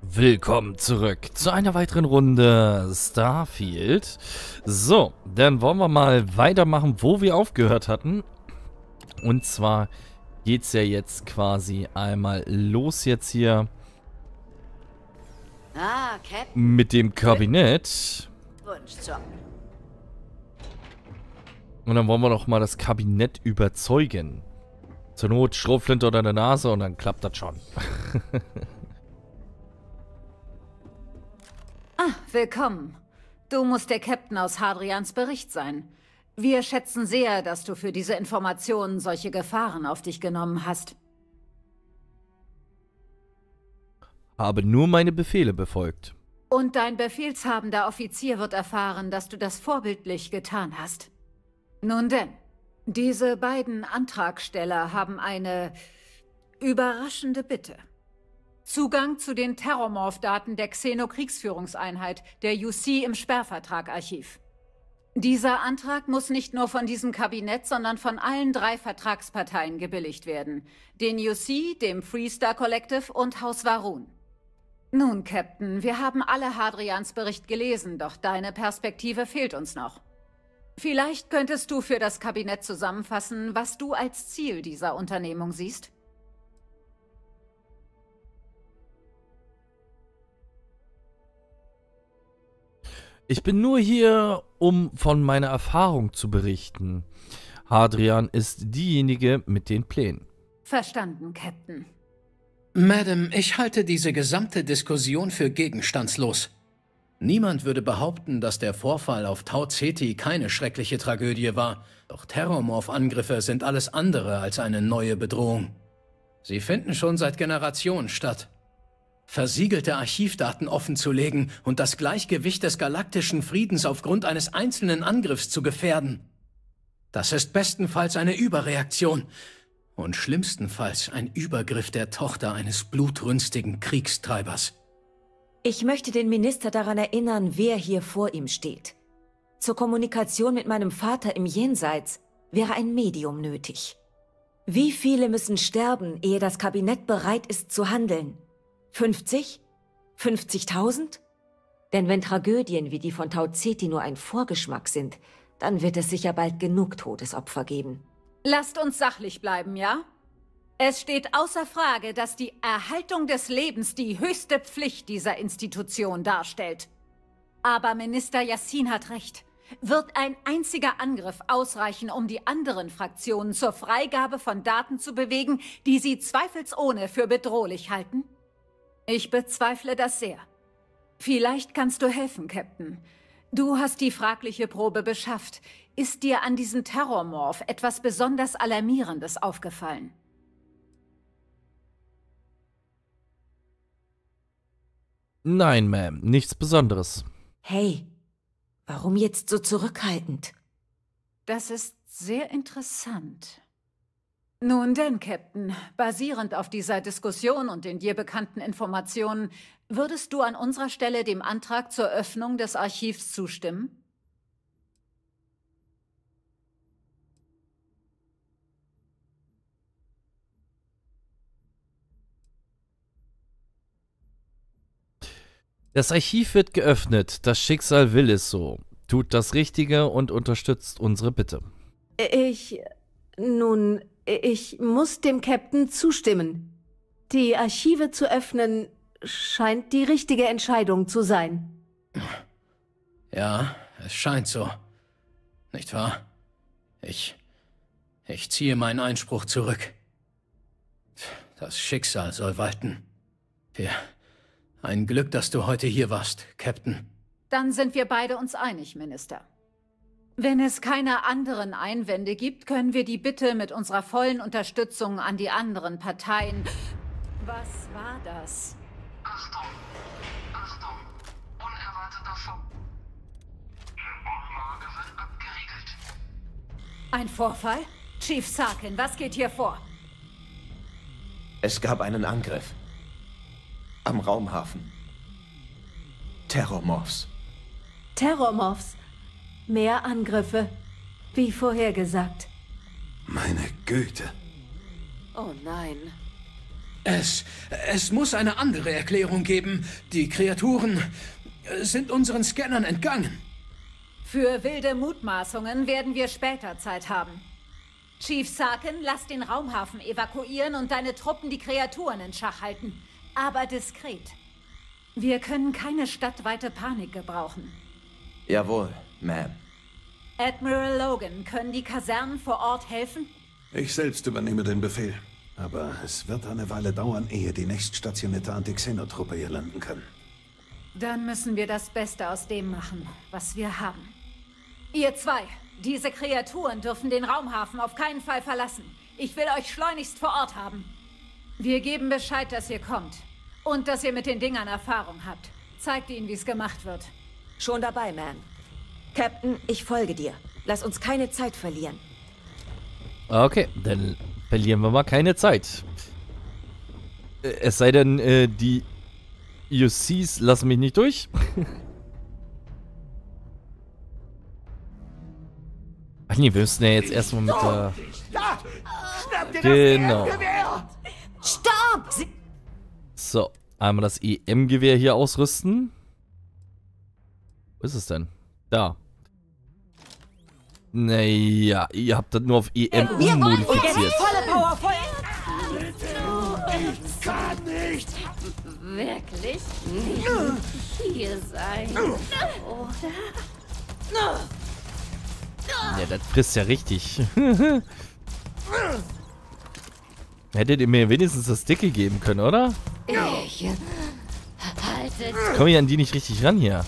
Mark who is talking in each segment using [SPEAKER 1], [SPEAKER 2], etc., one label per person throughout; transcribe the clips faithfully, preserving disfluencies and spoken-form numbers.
[SPEAKER 1] Willkommen zurück zu einer weiteren Runde Starfield. So, dann wollen wir mal weitermachen, wo wir aufgehört hatten. Und zwar geht es ja jetzt quasi einmal los jetzt hier
[SPEAKER 2] Ah, Captain.
[SPEAKER 1] mit dem Kabinett.
[SPEAKER 2] Wunschjob.
[SPEAKER 1] Und dann wollen wir doch mal das Kabinett überzeugen. Zur Not Schrotflinte unter der Nase und dann klappt das schon.
[SPEAKER 3] Ah, willkommen. Du musst der Captain aus Hadrians Bericht sein. Wir schätzen sehr, dass du für diese Informationen solche Gefahren auf dich genommen hast.
[SPEAKER 1] Habe nur meine Befehle befolgt.
[SPEAKER 3] Und dein befehlshabender Offizier wird erfahren, dass du das vorbildlich getan hast. Nun denn, diese beiden Antragsteller haben eine überraschende Bitte. Zugang zu den Terrormorph-Daten der Xeno-Kriegsführungseinheit, der U C im Sperrvertrag-Archiv. Dieser Antrag muss nicht nur von diesem Kabinett, sondern von allen drei Vertragsparteien gebilligt werden. Den U C, dem Freestar Collective und Haus Va'ruun. Nun, Captain, wir haben alle Hadrians Bericht gelesen, doch deine Perspektive fehlt uns noch. Vielleicht könntest du für das Kabinett zusammenfassen, was du als Ziel dieser Unternehmung siehst?
[SPEAKER 1] Ich bin nur hier, um von meiner Erfahrung zu berichten. Hadrian ist diejenige mit den Plänen.
[SPEAKER 3] Verstanden, Captain.
[SPEAKER 4] Madame, ich halte diese gesamte Diskussion für gegenstandslos. Niemand würde behaupten, dass der Vorfall auf Tau Ceti keine schreckliche Tragödie war. Doch Terrormorph-Angriffe sind alles andere als eine neue Bedrohung. Sie finden schon seit Generationen statt. Versiegelte Archivdaten offenzulegen und das Gleichgewicht des galaktischen Friedens aufgrund eines einzelnen Angriffs zu gefährden. Das ist bestenfalls eine Überreaktion und schlimmstenfalls ein Übergriff der Tochter eines blutrünstigen Kriegstreibers.
[SPEAKER 5] Ich möchte den Minister daran erinnern, wer hier vor ihm steht. Zur Kommunikation mit meinem Vater im Jenseits wäre ein Medium nötig. Wie viele müssen sterben, ehe das Kabinett bereit ist zu handeln? fünfzig? fünfzigtausend? Denn wenn Tragödien wie die von Tau Ceti nur ein Vorgeschmack sind, dann wird es sicher bald genug Todesopfer geben.
[SPEAKER 3] Lasst uns sachlich bleiben, ja? Es steht außer Frage, dass die Erhaltung des Lebens die höchste Pflicht dieser Institution darstellt. Aber Minister Yassin hat recht. Wird ein einziger Angriff ausreichen, um die anderen Fraktionen zur Freigabe von Daten zu bewegen, die sie zweifelsohne für bedrohlich halten? Ich bezweifle das sehr. Vielleicht kannst du helfen, Captain. Du hast die fragliche Probe beschafft. Ist dir an diesem Terrormorph etwas besonders Alarmierendes aufgefallen?
[SPEAKER 1] Nein, Ma'am, nichts Besonderes.
[SPEAKER 5] Hey, warum jetzt so zurückhaltend?
[SPEAKER 3] Das ist sehr interessant. Nun denn, Captain, basierend auf dieser Diskussion und den dir bekannten Informationen, würdest du an unserer Stelle dem Antrag zur Öffnung des Archivs zustimmen?
[SPEAKER 1] Das Archiv wird geöffnet. Das Schicksal will es so. Tut das Richtige und unterstützt unsere Bitte.
[SPEAKER 6] Ich... nun... Ich muss dem Captain zustimmen. Die Archive zu öffnen, scheint die richtige Entscheidung zu sein.
[SPEAKER 4] Ja, es scheint so. Nicht wahr? Ich... Ich ziehe meinen Einspruch zurück. Das Schicksal soll walten. Wir... Ein Glück, dass du heute hier warst, Captain.
[SPEAKER 3] Dann sind wir beide uns einig, Minister. Wenn es keine anderen Einwände gibt, können wir die Bitte mit unserer vollen Unterstützung an die anderen Parteien... Was war das?
[SPEAKER 7] Achtung! Achtung! Unerwarteter Funk. Ihr Anlage wird abgeriegelt.
[SPEAKER 3] Ein Vorfall? Chief Sarkin, was geht hier vor?
[SPEAKER 8] Es gab einen Angriff. Am Raumhafen. Terrormorphs.
[SPEAKER 6] Terrormorphs. Mehr Angriffe. Wie vorhergesagt.
[SPEAKER 8] Meine Güte.
[SPEAKER 2] Oh nein.
[SPEAKER 4] Es, es muss eine andere Erklärung geben. Die Kreaturen sind unseren Scannern entgangen.
[SPEAKER 3] Für wilde Mutmaßungen werden wir später Zeit haben. Chief Sarkin, lass den Raumhafen evakuieren und deine Truppen die Kreaturen in Schach halten. Aber diskret. Wir können keine stadtweite Panik gebrauchen.
[SPEAKER 8] Jawohl, Ma'am.
[SPEAKER 3] Admiral Logan, können die Kasernen vor Ort helfen?
[SPEAKER 9] Ich selbst übernehme den Befehl. Aber es wird eine Weile dauern, ehe die nächststationierte Anti-Xeno-Truppe hier landen kann.
[SPEAKER 3] Dann müssen wir das Beste aus dem machen, was wir haben. Ihr zwei, diese Kreaturen dürfen den Raumhafen auf keinen Fall verlassen. Ich will euch schleunigst vor Ort haben. Wir geben Bescheid, dass ihr kommt. Und dass ihr mit den Dingern Erfahrung habt. Zeigt ihnen, wie es gemacht wird.
[SPEAKER 5] Schon dabei, Ma'am. Captain, ich folge dir. Lass uns keine Zeit verlieren.
[SPEAKER 1] Okay, dann verlieren wir mal keine Zeit. Äh, Es sei denn, äh, die U Cs lassen mich nicht durch. Ach nee, wir müssen ja jetzt erstmal mit der... Genau.
[SPEAKER 5] Stopp! Sie
[SPEAKER 1] So, einmal das E M-Gewehr hier ausrüsten. Wo ist es denn? Da. Naja, ihr habt das nur auf E M unmodifiziert.
[SPEAKER 5] volle Power voll.
[SPEAKER 9] Ich kann nicht!
[SPEAKER 2] Wirklich nicht hier sein. Oder?
[SPEAKER 1] Ja, das frisst ja richtig. Hättet ihr mir wenigstens das Dicke geben können, oder?
[SPEAKER 2] Ich halte
[SPEAKER 1] Komm ich an die nicht richtig ran hier?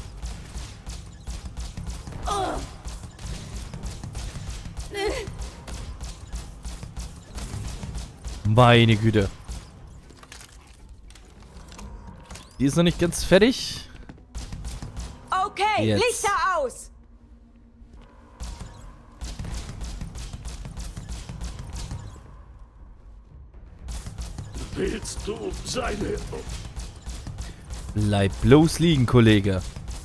[SPEAKER 1] Meine Güte. Die ist noch nicht ganz fertig.
[SPEAKER 5] Okay,
[SPEAKER 1] Jetzt.
[SPEAKER 5] Lichter aus!
[SPEAKER 9] Willst du seine...
[SPEAKER 1] Bleib bloß liegen, Kollege.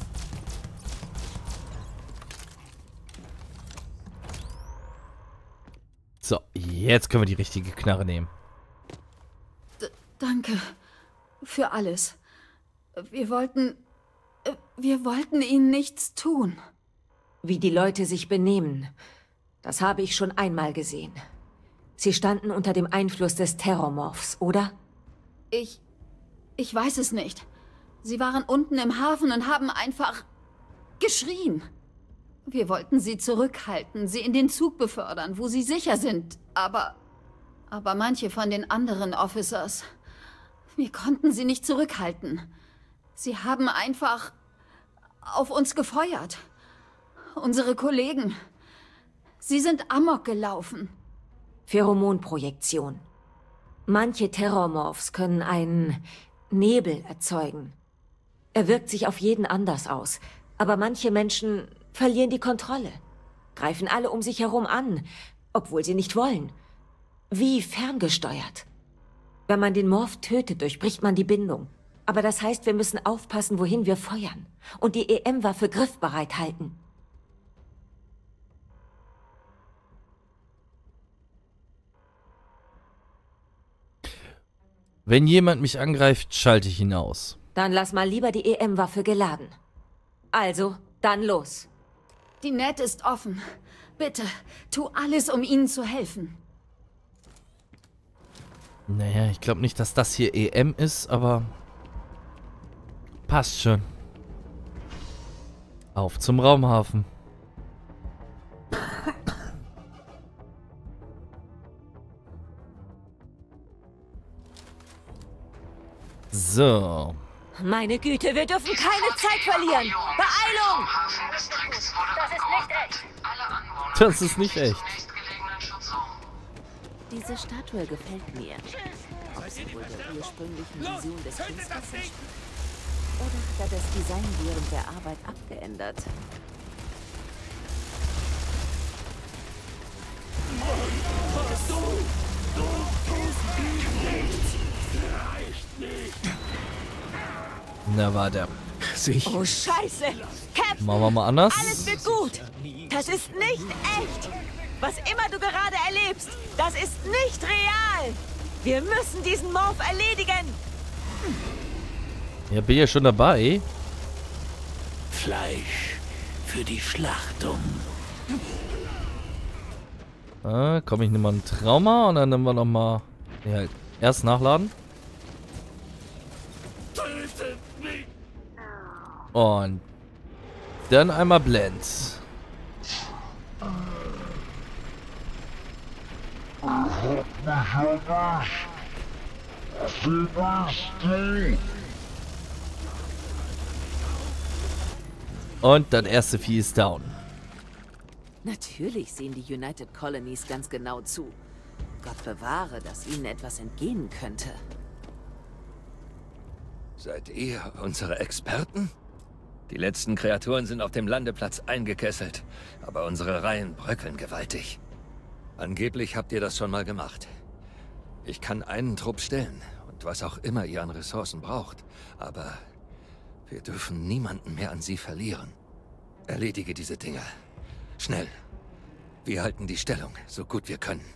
[SPEAKER 1] So, jetzt können wir die richtige Knarre nehmen.
[SPEAKER 3] D- danke für alles. Wir wollten... äh, Wir wollten ihnen nichts tun.
[SPEAKER 5] Wie die Leute sich benehmen, das habe ich schon einmal gesehen. Sie standen unter dem Einfluss des Terrormorphs, oder?
[SPEAKER 3] Ich... Ich weiß es nicht. Sie waren unten im Hafen und haben einfach... geschrien. Wir wollten sie zurückhalten, sie in den Zug befördern, wo sie sicher sind. Aber... Aber manche von den anderen Officers... Wir konnten sie nicht zurückhalten. Sie haben einfach... auf uns gefeuert. Unsere Kollegen. Sie sind amok gelaufen.
[SPEAKER 5] Pheromonprojektion. Manche Terrormorphs können einen Nebel erzeugen. Er wirkt sich auf jeden anders aus, aber manche Menschen verlieren die Kontrolle, greifen alle um sich herum an, obwohl sie nicht wollen. Wie ferngesteuert. Wenn man den Morph tötet, durchbricht man die Bindung. Aber das heißt, wir müssen aufpassen, wohin wir feuern und die E M-Waffe griffbereit halten.
[SPEAKER 1] Wenn jemand mich angreift, schalte ich ihn aus.
[SPEAKER 5] Dann lass mal lieber die E M-Waffe geladen. Also, dann los.
[SPEAKER 3] Die Net ist offen. Bitte, tu alles, um ihnen zu helfen.
[SPEAKER 1] Naja, ich glaube nicht, dass das hier E M ist, aber... passt schon. Auf zum Raumhafen. So.
[SPEAKER 5] Meine Güte, wir dürfen keine Zeit verlieren. Beeilung!
[SPEAKER 7] Hafendistrikts wurde
[SPEAKER 2] Das ist nicht echt.
[SPEAKER 7] Alle Anwohner
[SPEAKER 1] Das ist nicht echt.
[SPEAKER 7] nächstgelegenen Schutzraum.
[SPEAKER 2] Diese Statue gefällt mir. Ob sie wohl der ursprünglichen Vision des Künstlers entspricht? Oder hat er das Design während der Arbeit abgeändert?
[SPEAKER 1] Na, warte.
[SPEAKER 4] Sich.
[SPEAKER 5] Oh, Scheiße! Captain,
[SPEAKER 1] Machen wir mal anders.
[SPEAKER 5] alles wird gut. Das ist nicht echt. Was immer du gerade erlebst, das ist nicht real. Wir müssen diesen Morph erledigen!
[SPEAKER 1] Ja, bin ja schon dabei.
[SPEAKER 4] Fleisch für die Schlachtung.
[SPEAKER 1] Ah, komm, ich nehme mal ein Trauma und dann nehmen wir nochmal... Nee, halt. Erst nachladen. Und dann einmal Blend. Und das erste Vieh ist down.
[SPEAKER 2] Natürlich sehen die United Colonies ganz genau zu. Gott bewahre, dass ihnen etwas entgehen könnte.
[SPEAKER 10] Seid ihr unsere Experten? Die letzten Kreaturen sind auf dem Landeplatz eingekesselt, aber unsere Reihen bröckeln gewaltig. Angeblich habt ihr das schon mal gemacht. Ich kann einen Trupp stellen und was auch immer ihr an Ressourcen braucht, aber wir dürfen niemanden mehr an sie verlieren. Erledige diese Dinger. Schnell. Wir halten die Stellung, so gut wir können.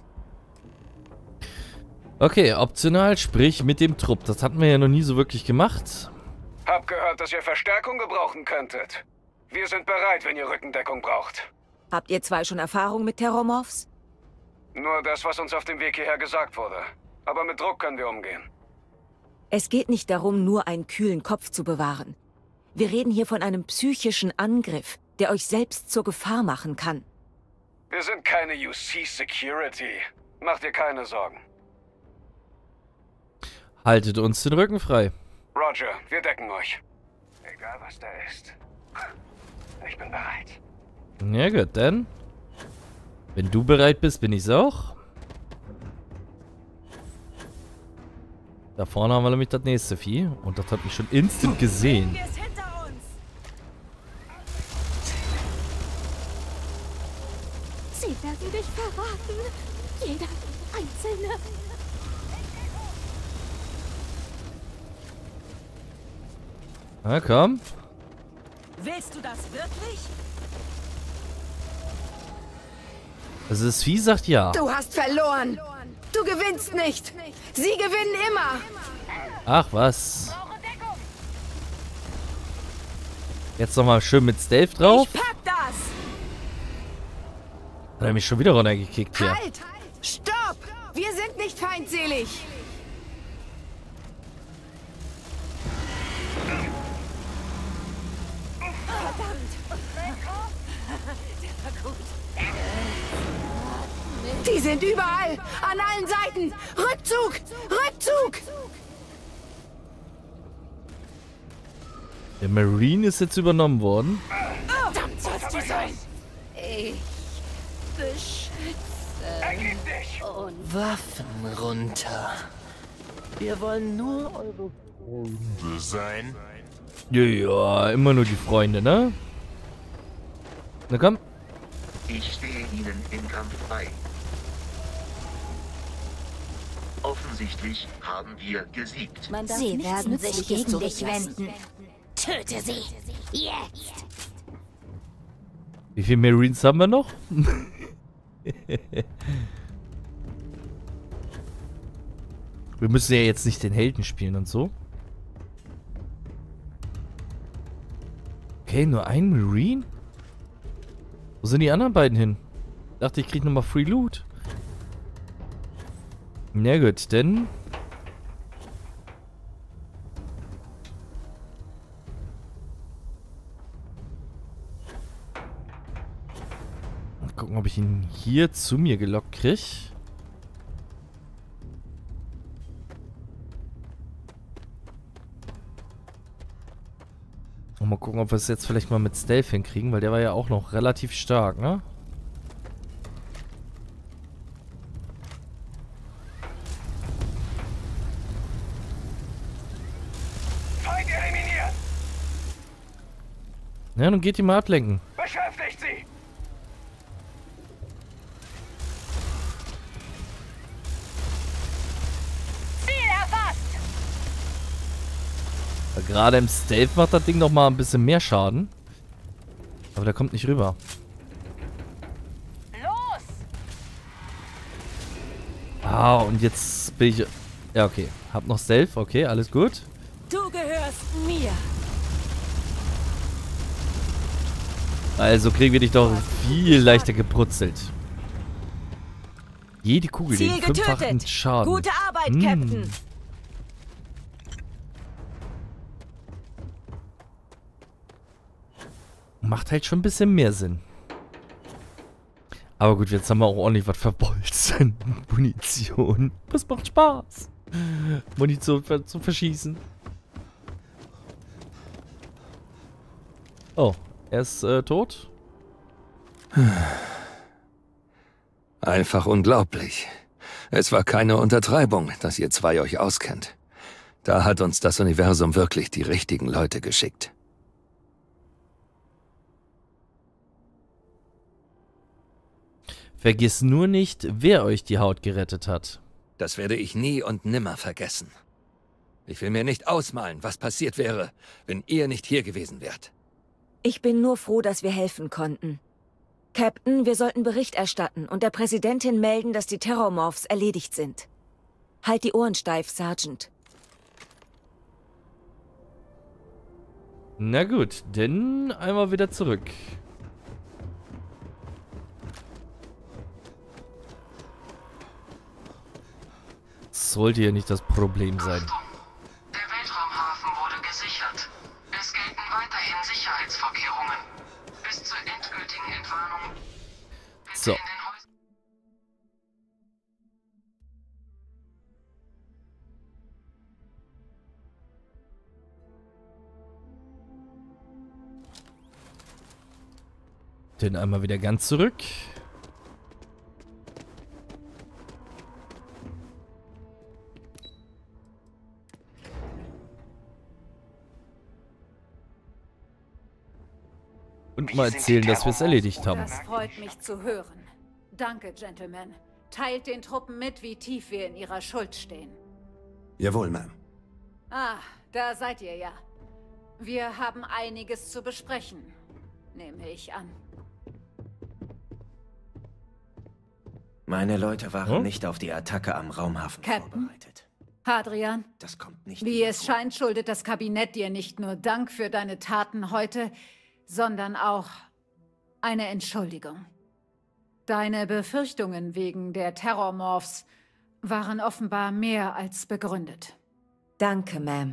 [SPEAKER 1] Okay, optional, sprich mit dem Trupp. Das hatten wir ja noch nie so wirklich gemacht.
[SPEAKER 11] Hab gehört, dass ihr Verstärkung gebrauchen könntet. Wir sind bereit, wenn ihr Rückendeckung braucht.
[SPEAKER 5] Habt ihr zwei schon Erfahrung mit Terrormorphs?
[SPEAKER 11] Nur das, was uns auf dem Weg hierher gesagt wurde. Aber mit Druck können wir umgehen.
[SPEAKER 5] Es geht nicht darum, nur einen kühlen Kopf zu bewahren. Wir reden hier von einem psychischen Angriff, der euch selbst zur Gefahr machen kann.
[SPEAKER 11] Wir sind keine U C Security. Macht dir keine Sorgen.
[SPEAKER 1] Haltet uns den Rücken frei.
[SPEAKER 11] Roger, wir decken euch. Egal was da ist. Ich bin bereit.
[SPEAKER 1] Ja gut, dann. Wenn du bereit bist, bin ich's auch. Da vorne haben wir nämlich das nächste Vieh. Und das hat mich schon instant gesehen.
[SPEAKER 12] Sie werden dich verraten. Jeder Einzelne.
[SPEAKER 1] Na komm.
[SPEAKER 5] Willst du das wirklich?
[SPEAKER 1] Also das Vieh sagt ja.
[SPEAKER 6] Du hast verloren. Du gewinnst nicht. Sie gewinnen immer.
[SPEAKER 1] Ach was. Jetzt nochmal schön mit Stealth drauf.
[SPEAKER 5] Ich pack das.
[SPEAKER 1] Hat er mich schon wieder runtergekickt hier.
[SPEAKER 6] Halt! Stopp! Wir sind nicht feindselig. Die sind überall! An allen Seiten! Rückzug! Rückzug!
[SPEAKER 1] Der Marine ist jetzt übernommen worden.
[SPEAKER 12] Verdammt sollst du sein! Ich beschütze und...
[SPEAKER 4] Waffen runter. Wir wollen nur eure Freunde sein.
[SPEAKER 1] Ja, ja, immer nur die Freunde, ne? Na komm.
[SPEAKER 13] Ich stehe Ihnen im Kampf bei. Offensichtlich haben wir gesiegt.
[SPEAKER 12] Man darf Sie werden sich gegen dich wenden. Töte sie. Jetzt.
[SPEAKER 1] Wie viele Marines haben wir noch? Wir müssen ja jetzt nicht den Helden spielen und so. Okay, nur ein Marine? Wo sind die anderen beiden hin? Ich dachte, ich krieg nochmal Free Loot. Na gut, denn... Mal gucken, ob ich ihn hier zu mir gelockt kriege. Und mal gucken, ob wir es jetzt vielleicht mal mit Stealth hinkriegen, weil der war ja auch noch relativ stark, ne? Ja, dann geht die mal ablenken.
[SPEAKER 11] Beschäftigt sie!
[SPEAKER 12] Ziel erfasst!
[SPEAKER 1] Gerade im Stealth macht das Ding noch mal ein bisschen mehr Schaden. Aber der kommt nicht rüber.
[SPEAKER 12] Los!
[SPEAKER 1] Ah, und jetzt bin ich... Ja, okay. Hab noch Stealth. Okay, alles gut.
[SPEAKER 5] Du gehörst mir.
[SPEAKER 1] Also kriegen wir dich doch viel leichter gebrutzelt. Jede Kugel
[SPEAKER 5] Ziel
[SPEAKER 1] den fünffachen
[SPEAKER 5] getötet.
[SPEAKER 1] Schaden.
[SPEAKER 5] Gute Arbeit,
[SPEAKER 1] Hm.
[SPEAKER 5] Captain.
[SPEAKER 1] Macht halt schon ein bisschen mehr Sinn. Aber gut, jetzt haben wir auch ordentlich was verbolzen. Munition. Das macht Spaß. Munition ver- zu verschießen. Oh, er ist äh, tot?
[SPEAKER 10] Einfach unglaublich. Es war keine Untertreibung, dass ihr zwei euch auskennt. Da hat uns das Universum wirklich die richtigen Leute geschickt.
[SPEAKER 1] Vergiss nur nicht, wer euch die Haut gerettet hat.
[SPEAKER 10] Das werde ich nie und nimmer vergessen. Ich will mir nicht ausmalen, was passiert wäre, wenn ihr nicht hier gewesen wärt.
[SPEAKER 5] Ich bin nur froh, dass wir helfen konnten. Captain, wir sollten Bericht erstatten und der Präsidentin melden, dass die Terrormorphs erledigt sind. Halt die Ohren steif, Sergeant.
[SPEAKER 1] Na gut, dann einmal wieder zurück. Sollte ja nicht das Problem sein.
[SPEAKER 7] Der Weltraumhafen wurde gesichert. Es gelten weiterhin Sicherheitsvorkehrungen. Bis zur endgültigen Entwarnung.
[SPEAKER 1] So. Dann einmal wieder ganz zurück. Und mal erzählen, dass wir es erledigt haben.
[SPEAKER 3] Das freut mich zu hören. Danke, Gentlemen. Teilt den Truppen mit, wie tief wir in ihrer Schuld stehen.
[SPEAKER 9] Jawohl, Ma'am.
[SPEAKER 3] Ah, da seid ihr ja. Wir haben einiges zu besprechen, nehme ich an.
[SPEAKER 8] Meine Leute waren
[SPEAKER 1] Hm?
[SPEAKER 8] nicht auf die Attacke am Raumhafen
[SPEAKER 3] Captain?
[SPEAKER 8] vorbereitet.
[SPEAKER 3] Hadrian,
[SPEAKER 8] Das kommt nicht
[SPEAKER 3] wie
[SPEAKER 8] wieder
[SPEAKER 3] es
[SPEAKER 8] vor.
[SPEAKER 3] scheint, schuldet das Kabinett dir nicht nur Dank für deine Taten heute, sondern auch eine Entschuldigung. Deine Befürchtungen wegen der Terrormorphs waren offenbar mehr als begründet.
[SPEAKER 5] Danke, Ma'am.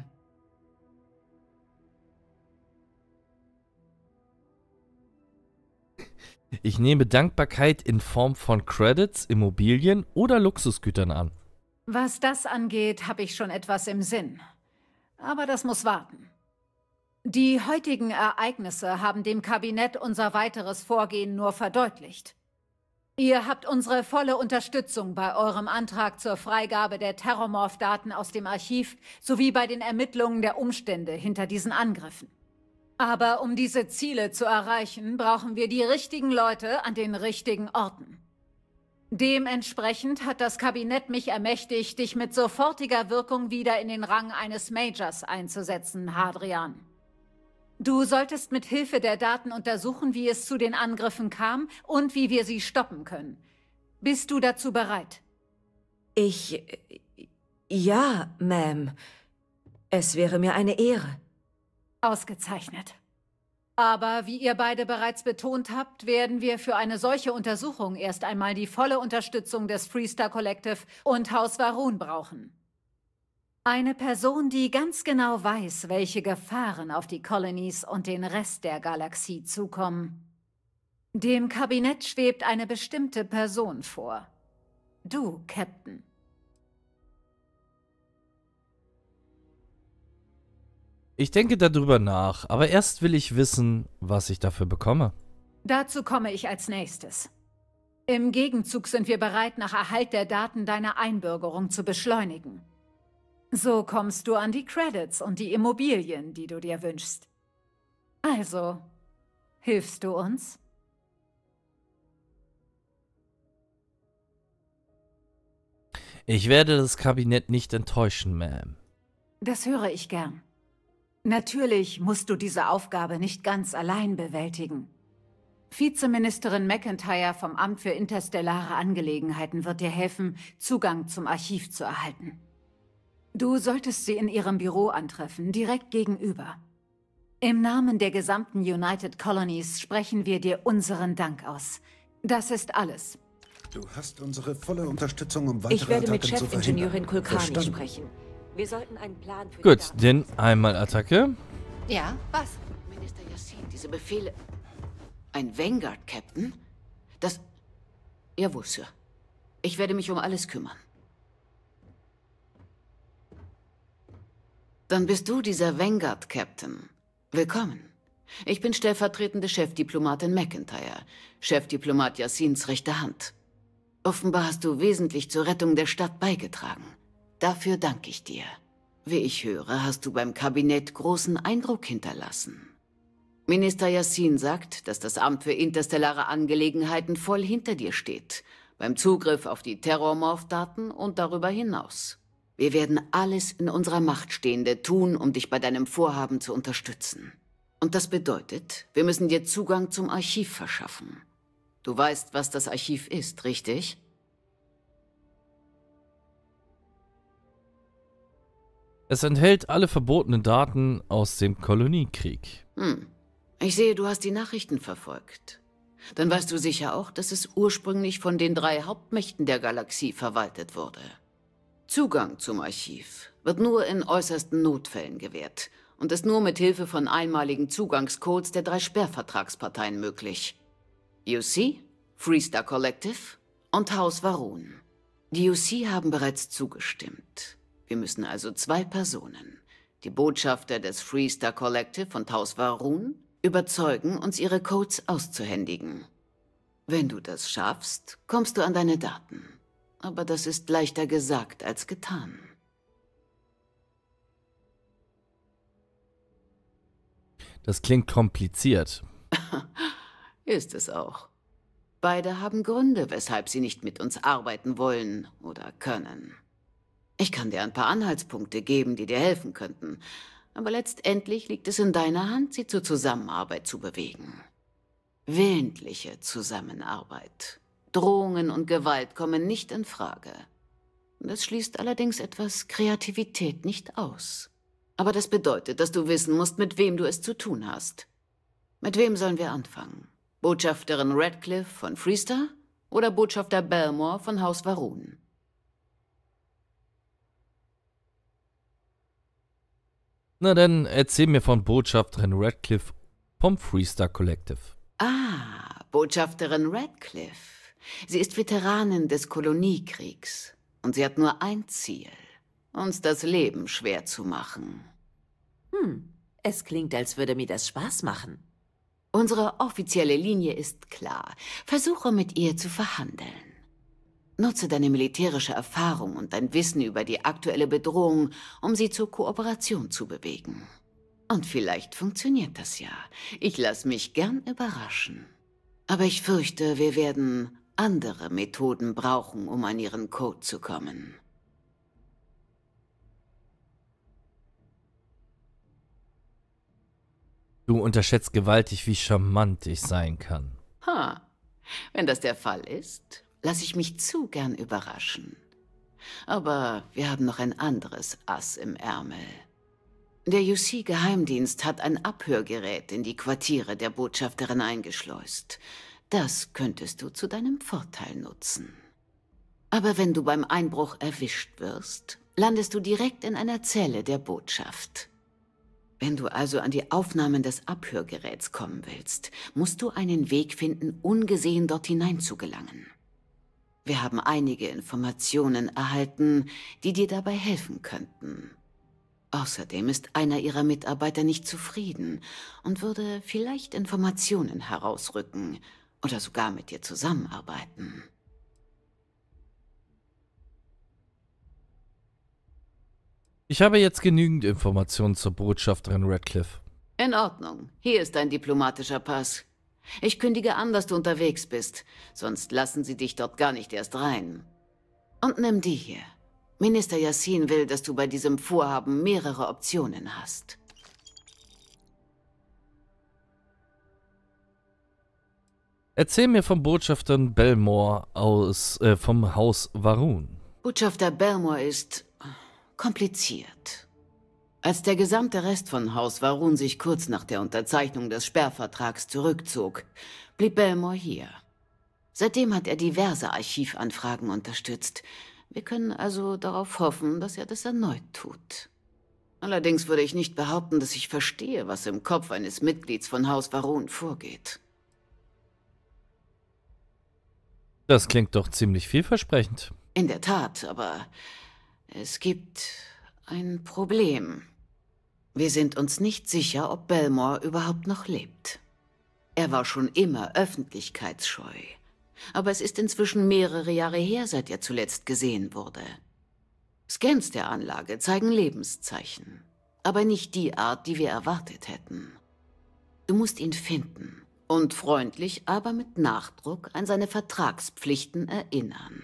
[SPEAKER 1] Ich nehme Dankbarkeit in Form von Credits, Immobilien oder Luxusgütern an.
[SPEAKER 3] Was das angeht, habe ich schon etwas im Sinn. Aber das muss warten. Die heutigen Ereignisse haben dem Kabinett unser weiteres Vorgehen nur verdeutlicht. Ihr habt unsere volle Unterstützung bei eurem Antrag zur Freigabe der Terrormorph-Daten aus dem Archiv sowie bei den Ermittlungen der Umstände hinter diesen Angriffen. Aber um diese Ziele zu erreichen, brauchen wir die richtigen Leute an den richtigen Orten. Dementsprechend hat das Kabinett mich ermächtigt, dich mit sofortiger Wirkung wieder in den Rang eines Majors einzusetzen, Hadrian. Du solltest mit Hilfe der Daten untersuchen, wie es zu den Angriffen kam und wie wir sie stoppen können. Bist du dazu bereit?
[SPEAKER 5] Ich... Ja, Ma'am. Es wäre mir eine Ehre.
[SPEAKER 3] Ausgezeichnet. Aber wie ihr beide bereits betont habt, werden wir für eine solche Untersuchung erst einmal die volle Unterstützung des Freestar Collective und Haus Va'ruun brauchen. Eine Person, die ganz genau weiß, welche Gefahren auf die Colonies und den Rest der Galaxie zukommen. Dem Kabinett schwebt eine bestimmte Person vor. Du, Captain.
[SPEAKER 1] Ich denke darüber nach, aber erst will ich wissen, was ich dafür bekomme.
[SPEAKER 3] Dazu komme ich als nächstes. Im Gegenzug sind wir bereit, nach Erhalt der Daten deine Einbürgerung zu beschleunigen. So kommst du an die Credits und die Immobilien, die du dir wünschst. Also, hilfst du uns?
[SPEAKER 1] Ich werde das Kabinett nicht enttäuschen, Ma'am.
[SPEAKER 3] Das höre ich gern. Natürlich musst du diese Aufgabe nicht ganz allein bewältigen. Vizeministerin McIntyre vom Amt für interstellare Angelegenheiten wird dir helfen, Zugang zum Archiv zu erhalten. Du solltest sie in ihrem Büro antreffen, direkt gegenüber. Im Namen der gesamten United Colonies sprechen wir dir unseren Dank aus. Das ist alles.
[SPEAKER 9] Du hast unsere volle Unterstützung, um weitere
[SPEAKER 5] Ich werde mit
[SPEAKER 9] Attacken zu
[SPEAKER 5] Chefingenieurin
[SPEAKER 9] verhindern.
[SPEAKER 5] Kulkani
[SPEAKER 9] Verstanden.
[SPEAKER 5] sprechen. Wir sollten einen Plan für
[SPEAKER 1] Gut, denn einmal Attacke.
[SPEAKER 2] Ja, was? Minister Yassin, diese Befehle... Ein Vanguard-Captain? Das... Jawohl, Sir. Ich werde mich um alles kümmern. Dann bist du dieser Vanguard-Captain. Willkommen. Ich bin stellvertretende Chefdiplomatin McIntyre, Chefdiplomat Yassins rechte Hand. Offenbar hast du wesentlich zur Rettung der Stadt beigetragen. Dafür danke ich dir. Wie ich höre, hast du beim Kabinett großen Eindruck hinterlassen. Minister Yassin sagt, dass das Amt für interstellare Angelegenheiten voll hinter dir steht, beim Zugriff auf die Terrormorph-Daten und darüber hinaus. Wir werden alles in unserer Macht Stehende tun, um dich bei deinem Vorhaben zu unterstützen. Und das bedeutet, wir müssen dir Zugang zum Archiv verschaffen. Du weißt, was das Archiv ist, richtig?
[SPEAKER 1] Es enthält alle verbotenen Daten aus dem Koloniekrieg.
[SPEAKER 2] Hm. Ich sehe, du hast die Nachrichten verfolgt. Dann weißt du sicher auch, dass es ursprünglich von den drei Hauptmächten der Galaxie verwaltet wurde. Zugang zum Archiv wird nur in äußersten Notfällen gewährt und ist nur mit Hilfe von einmaligen Zugangscodes der drei Sperrvertragsparteien möglich. U C, Freestar Collective und Haus Varun. Die U C haben bereits zugestimmt. Wir müssen also zwei Personen, die Botschafter des Freestar Collective und Haus Varun, überzeugen, uns ihre Codes auszuhändigen. Wenn du das schaffst, kommst du an deine Daten. Aber das ist leichter gesagt als getan.
[SPEAKER 1] Das klingt kompliziert.
[SPEAKER 2] Ist es auch. Beide haben Gründe, weshalb sie nicht mit uns arbeiten wollen oder können. Ich kann dir ein paar Anhaltspunkte geben, die dir helfen könnten. Aber letztendlich liegt es in deiner Hand, sie zur Zusammenarbeit zu bewegen. Willentliche Zusammenarbeit. Drohungen und Gewalt kommen nicht in Frage. Das schließt allerdings etwas Kreativität nicht aus. Aber das bedeutet, dass du wissen musst, mit wem du es zu tun hast. Mit wem sollen wir anfangen? Botschafterin Radcliffe von Freestar oder Botschafter Belmore von Haus Varun?
[SPEAKER 1] Na dann, erzähl mir von Botschafterin Radcliffe vom Freestar Collective.
[SPEAKER 2] Ah, Botschafterin Radcliffe. Sie ist Veteranin des Koloniekriegs. Und sie hat nur ein Ziel: uns das Leben schwer zu machen.
[SPEAKER 14] Hm, es klingt, als würde mir das Spaß machen.
[SPEAKER 2] Unsere offizielle Linie ist klar. Versuche mit ihr zu verhandeln. Nutze deine militärische Erfahrung und dein Wissen über die aktuelle Bedrohung, um sie zur Kooperation zu bewegen. Und vielleicht funktioniert das ja. Ich lasse mich gern überraschen. Aber ich fürchte, wir werden andere Methoden brauchen, um an ihren Code zu kommen.
[SPEAKER 1] Du unterschätzt gewaltig, wie charmant ich sein kann.
[SPEAKER 2] Ha, wenn das der Fall ist, lasse ich mich zu gern überraschen. Aber wir haben noch ein anderes Ass im Ärmel. Der U C-Geheimdienst hat ein Abhörgerät in die Quartiere der Botschafterin eingeschleust. Das könntest du zu deinem Vorteil nutzen. Aber wenn du beim Einbruch erwischt wirst, landest du direkt in einer Zelle der Botschaft. Wenn du also an die Aufnahmen des Abhörgeräts kommen willst, musst du einen Weg finden, ungesehen dort hinein zu gelangen. Wir haben einige Informationen erhalten, die dir dabei helfen könnten. Außerdem ist einer ihrer Mitarbeiter nicht zufrieden und würde vielleicht Informationen herausrücken oder sogar mit dir zusammenarbeiten.
[SPEAKER 1] Ich habe jetzt genügend Informationen zur Botschafterin Radcliffe.
[SPEAKER 2] In Ordnung. Hier ist dein diplomatischer Pass. Ich kündige an, dass du unterwegs bist, sonst lassen sie dich dort gar nicht erst rein. Und nimm die hier. Minister Yassin will, dass du bei diesem Vorhaben mehrere Optionen hast.
[SPEAKER 1] Erzähl mir vom Botschafter Belmore aus, äh, vom Haus Va'ruun.
[SPEAKER 2] Botschafter Belmore ist kompliziert. Als der gesamte Rest von Haus Va'ruun sich kurz nach der Unterzeichnung des Sperrvertrags zurückzog, blieb Belmore hier. Seitdem hat er diverse Archivanfragen unterstützt. Wir können also darauf hoffen, dass er das erneut tut. Allerdings würde ich nicht behaupten, dass ich verstehe, was im Kopf eines Mitglieds von Haus Va'ruun vorgeht.
[SPEAKER 1] Das klingt doch ziemlich vielversprechend.
[SPEAKER 2] In der Tat, aber es gibt ein Problem. Wir sind uns nicht sicher, ob Belmore überhaupt noch lebt. Er war schon immer öffentlichkeitsscheu. Aber es ist inzwischen mehrere Jahre her, seit er zuletzt gesehen wurde. Scans der Anlage zeigen Lebenszeichen, aber nicht die Art, die wir erwartet hätten. Du musst ihn finden und freundlich, aber mit Nachdruck an seine Vertragspflichten erinnern.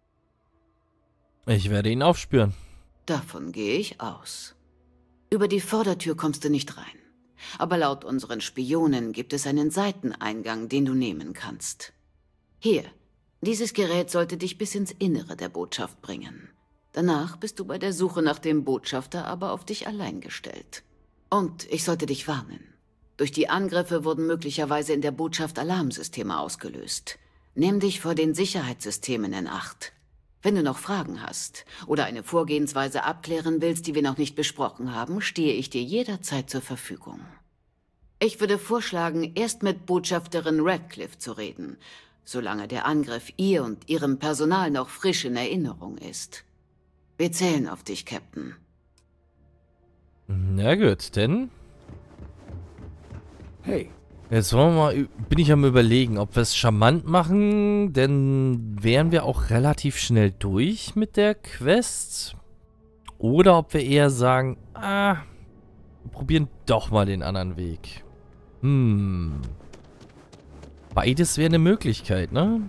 [SPEAKER 1] Ich werde ihn aufspüren.
[SPEAKER 2] Davon gehe ich aus. Über die Vordertür kommst du nicht rein. Aber laut unseren Spionen gibt es einen Seiteneingang, den du nehmen kannst. Hier, dieses Gerät sollte dich bis ins Innere der Botschaft bringen. Danach bist du bei der Suche nach dem Botschafter aber auf dich allein gestellt. Und ich sollte dich warnen. Durch die Angriffe wurden möglicherweise in der Botschaft Alarmsysteme ausgelöst. Nimm dich vor den Sicherheitssystemen in Acht. Wenn du noch Fragen hast oder eine Vorgehensweise abklären willst, die wir noch nicht besprochen haben, stehe ich dir jederzeit zur Verfügung. Ich würde vorschlagen, erst mit Botschafterin Radcliffe zu reden, solange der Angriff ihr und ihrem Personal noch frisch in Erinnerung ist. Wir zählen auf dich, Captain.
[SPEAKER 1] Na gut, denn...
[SPEAKER 4] Hey.
[SPEAKER 1] Jetzt wollen wir mal, bin ich am Überlegen, ob wir es charmant machen, denn wären wir auch relativ schnell durch mit der Quest. Oder ob wir eher sagen, ah, wir probieren doch mal den anderen Weg. Hm. Beides wäre eine Möglichkeit, ne?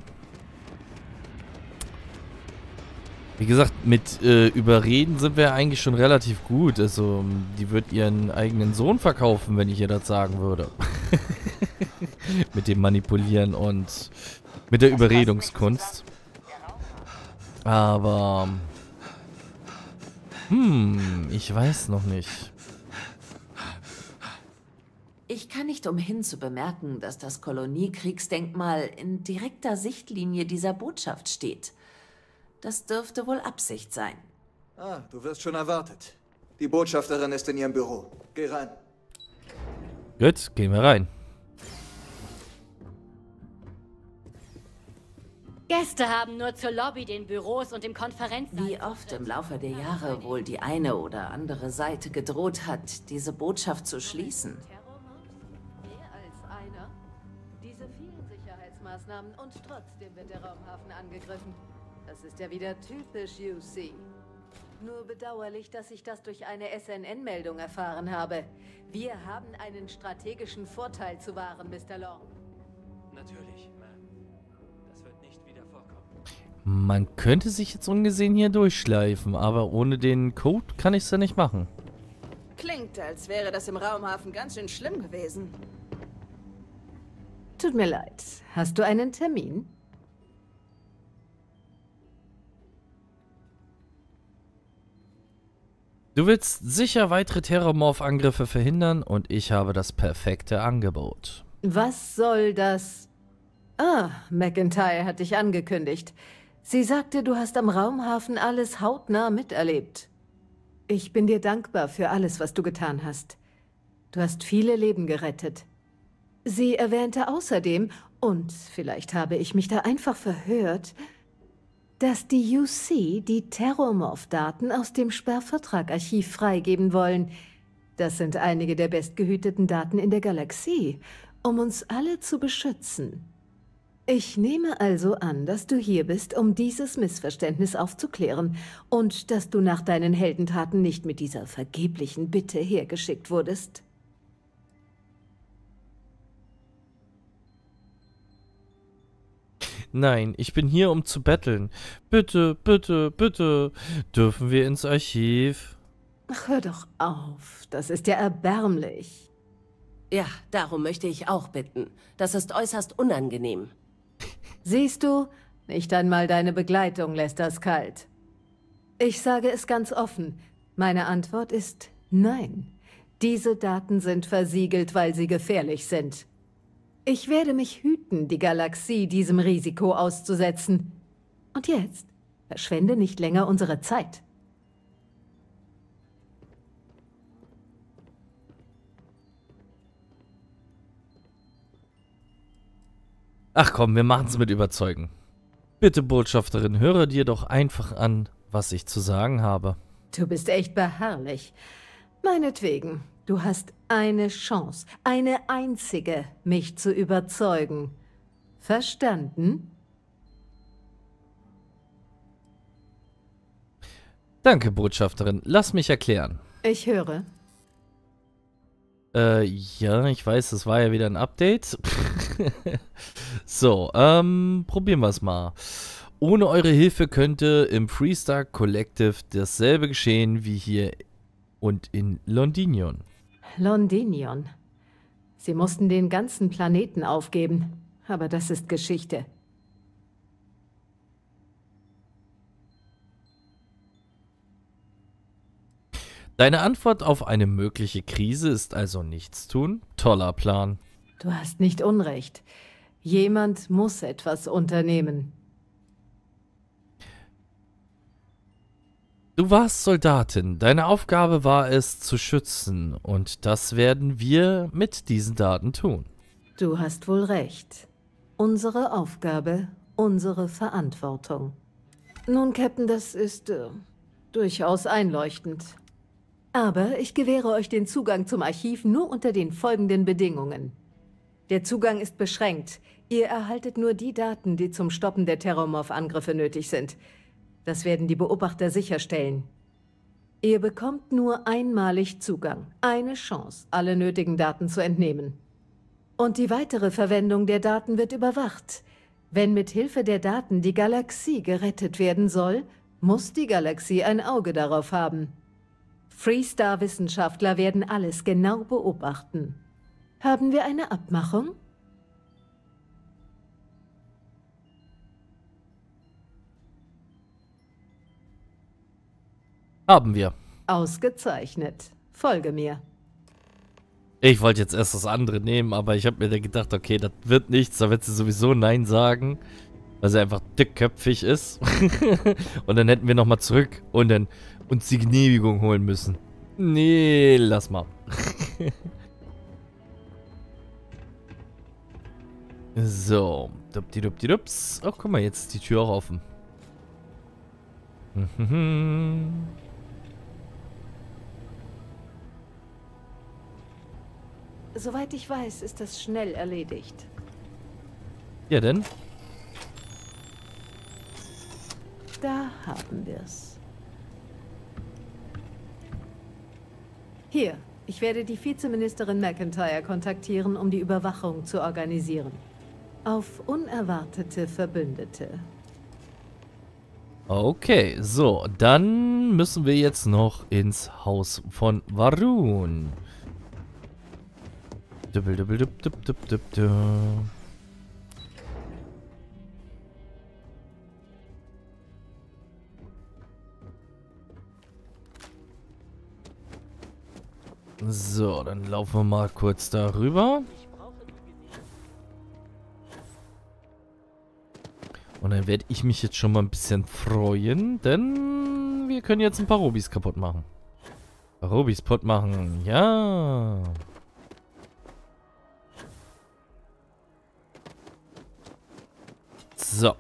[SPEAKER 1] Wie gesagt, mit äh, Überreden sind wir eigentlich schon relativ gut. Also, die wird ihren eigenen Sohn verkaufen, wenn ich ihr das sagen würde. Mit dem Manipulieren und mit der Überredungskunst. Aber... Hm, ich weiß noch nicht.
[SPEAKER 14] Ich kann nicht umhin zu bemerken, dass das Koloniekriegsdenkmal in direkter Sichtlinie dieser Botschaft steht. Das dürfte wohl Absicht sein.
[SPEAKER 8] Ah, du wirst schon erwartet. Die Botschafterin ist in ihrem Büro. Geh rein.
[SPEAKER 1] Gut, gehen wir rein.
[SPEAKER 12] Gäste haben nur zur Lobby, den Büros und dem Konferenzsaal.
[SPEAKER 14] Wie oft im Laufe der Jahre wohl die eine oder andere Seite gedroht hat, diese Botschaft zu schließen.
[SPEAKER 6] Mehr als einer. Diese vielen Sicherheitsmaßnahmen und trotzdem wird der Raumhafen angegriffen. Das ist ja wieder typisch U C. Nur bedauerlich, dass ich das durch eine S N N-Meldung erfahren habe. Wir haben einen strategischen Vorteil zu wahren, Mister Long.
[SPEAKER 11] Natürlich, Ma'am. Das wird nicht wieder vorkommen.
[SPEAKER 1] Man könnte sich jetzt ungesehen hier durchschleifen, aber ohne den Code kann ich es ja nicht machen.
[SPEAKER 15] Klingt, als wäre das im Raumhafen ganz schön schlimm gewesen.
[SPEAKER 6] Tut mir leid. Hast du einen Termin?
[SPEAKER 1] Du willst sicher weitere Terrormorph-Angriffe verhindern und ich habe das perfekte Angebot.
[SPEAKER 6] Was soll das? Ah, McIntyre hat dich angekündigt. Sie sagte, du hast am Raumhafen alles hautnah miterlebt. Ich bin dir dankbar für alles, was du getan hast. Du hast viele Leben gerettet. Sie erwähnte außerdem, und vielleicht habe ich mich da einfach verhört, dass die U C die Terrormorph-Daten aus dem Sperrvertrag-Archiv freigeben wollen. Das sind einige der bestgehüteten Daten in der Galaxie, um uns alle zu beschützen. Ich nehme also an, dass du hier bist, um dieses Missverständnis aufzuklären und dass du nach deinen Heldentaten nicht mit dieser vergeblichen Bitte hergeschickt wurdest.
[SPEAKER 1] Nein, ich bin hier, um zu betteln. Bitte, bitte, bitte, dürfen wir ins Archiv?
[SPEAKER 6] Ach, hör doch auf. Das ist ja erbärmlich.
[SPEAKER 16] Ja, darum möchte ich auch bitten. Das ist äußerst unangenehm.
[SPEAKER 6] Siehst du, nicht einmal deine Begleitung lässt das kalt. Ich sage es ganz offen. Meine Antwort ist nein. Diese Daten sind versiegelt, weil sie gefährlich sind. Ich werde mich hüten, die Galaxie diesem Risiko auszusetzen. Und jetzt verschwende nicht länger unsere Zeit.
[SPEAKER 1] Ach komm, wir machen es mit Überzeugen. Bitte, Botschafterin, höre dir doch einfach an, was ich zu sagen habe.
[SPEAKER 6] Du bist echt beharrlich. Meinetwegen, du hast eine Chance, eine einzige, mich zu überzeugen. Verstanden?
[SPEAKER 1] Danke, Botschafterin. Lass mich erklären.
[SPEAKER 6] Ich höre.
[SPEAKER 1] Äh, ja, ich weiß, das war ja wieder ein Update. So, ähm, probieren wir es mal. Ohne eure Hilfe könnte im Freestar Collective dasselbe geschehen wie hier und in Londinion.
[SPEAKER 6] Londinion. Sie mussten den ganzen Planeten aufgeben, aber das ist Geschichte.
[SPEAKER 1] Deine Antwort auf eine mögliche Krise ist also nichts tun? Toller Plan.
[SPEAKER 6] Du hast nicht Unrecht. Jemand muss etwas unternehmen.
[SPEAKER 1] Du warst Soldatin. Deine Aufgabe war es, zu schützen. Und das werden wir mit diesen Daten tun.
[SPEAKER 6] Du hast wohl recht. Unsere Aufgabe, unsere Verantwortung. Nun, Captain, das ist äh, durchaus einleuchtend. Aber ich gewähre euch den Zugang zum Archiv nur unter den folgenden Bedingungen. Der Zugang ist beschränkt. Ihr erhaltet nur die Daten, die zum Stoppen der Terrormorph-Angriffe nötig sind. Das werden die Beobachter sicherstellen. Ihr bekommt nur einmalig Zugang. Eine Chance, alle nötigen Daten zu entnehmen. Und die weitere Verwendung der Daten wird überwacht. Wenn mit Hilfe der Daten die Galaxie gerettet werden soll, muss die Galaxie ein Auge darauf haben. Freestar-Wissenschaftler werden alles genau beobachten. Haben wir eine Abmachung?
[SPEAKER 1] Haben wir.
[SPEAKER 6] Ausgezeichnet. Folge mir.
[SPEAKER 1] Ich wollte jetzt erst das andere nehmen, aber ich habe mir dann gedacht, okay, das wird nichts, da wird sie sowieso Nein sagen, weil sie einfach dickköpfig ist. Und dann hätten wir nochmal zurück und dann uns die Genehmigung holen müssen. Nee, lass mal. So. Dupdidups. Oh, guck mal, jetzt ist die Tür auch offen.
[SPEAKER 6] Soweit ich weiß, ist das schnell erledigt.
[SPEAKER 1] Ja, denn?
[SPEAKER 6] Da haben wir's. Hier, ich werde die Vizeministerin McIntyre kontaktieren, um die Überwachung zu organisieren. Auf unerwartete Verbündete.
[SPEAKER 1] Okay, so, dann müssen wir jetzt noch ins Haus von Varun. Dubbel, dubbel, dubb, dubb, dubb, dubb, dubb. So, dann laufen wir mal kurz darüber. Und dann werde ich mich jetzt schon mal ein bisschen freuen, denn wir können jetzt ein paar Robis kaputt machen. Robis kaputt machen, ja. So.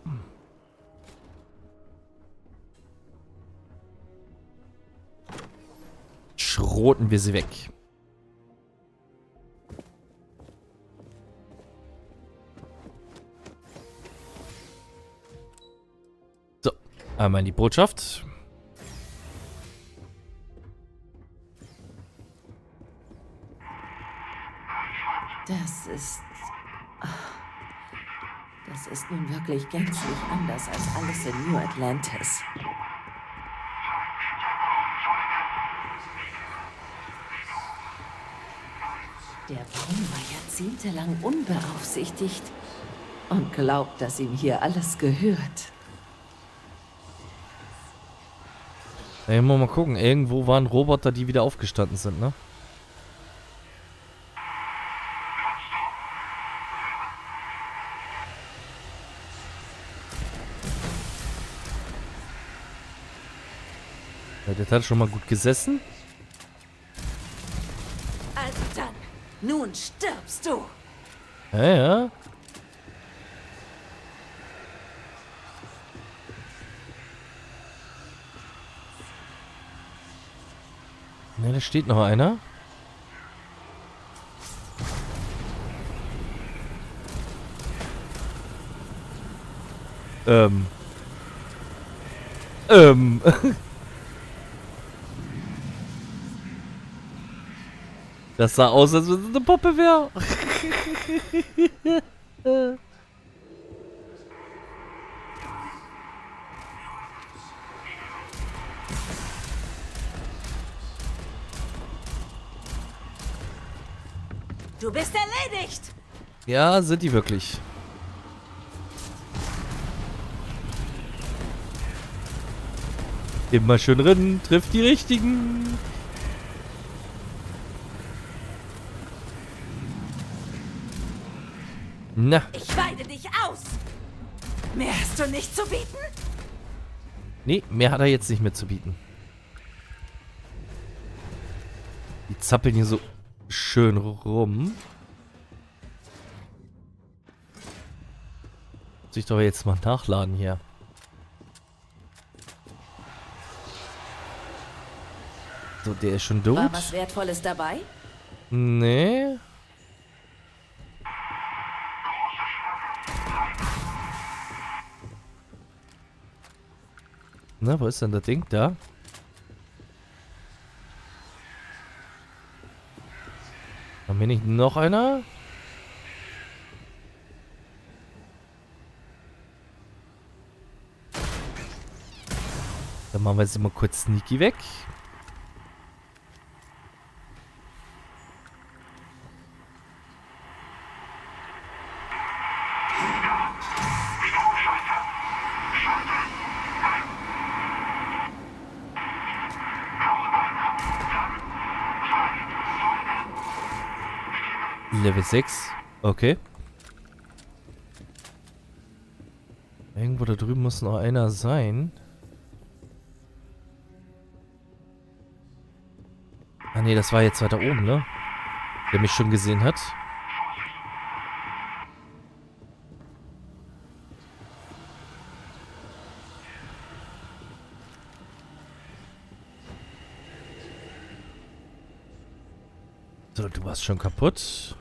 [SPEAKER 1] Schroten wir sie weg. So, einmal in die Botschaft.
[SPEAKER 14] Das ist... Das ist nun wirklich gänzlich anders als alles in New Atlantis. Der Baum war jahrzehntelang unbeaufsichtigt und glaubt, dass ihm hier alles gehört.
[SPEAKER 1] Ja, mal gucken. Irgendwo waren Roboter, die wieder aufgestanden sind, ne? Ja, der hat schon mal gut gesessen.
[SPEAKER 14] Also dann, nun stirbst du.
[SPEAKER 1] Ja, ja. Ne, da steht noch einer. Ähm. Ähm. Das sah aus, als wenn es eine Puppe wäre.
[SPEAKER 14] Du bist erledigt.
[SPEAKER 1] Ja, sind die wirklich. Immer schön rennen, trifft die richtigen. Na.
[SPEAKER 14] Ich weide dich aus. Mehr hast du nicht zu bieten?
[SPEAKER 1] Nee, mehr hat er jetzt nicht mehr zu bieten. Die zappeln hier so schön rum. Muss ich doch jetzt mal nachladen hier. So, der ist schon tot.
[SPEAKER 14] War was Wertvolles dabei?
[SPEAKER 1] Nee. Na, wo ist denn das Ding? Da. Haben wir nicht noch einer? Dann machen wir jetzt mal kurz Sneaky weg. Level sechs. Okay. Irgendwo da drüben muss noch einer sein. Ah ne, das war jetzt weiter oben, ne? Der mich schon gesehen hat. So, du warst schon kaputt.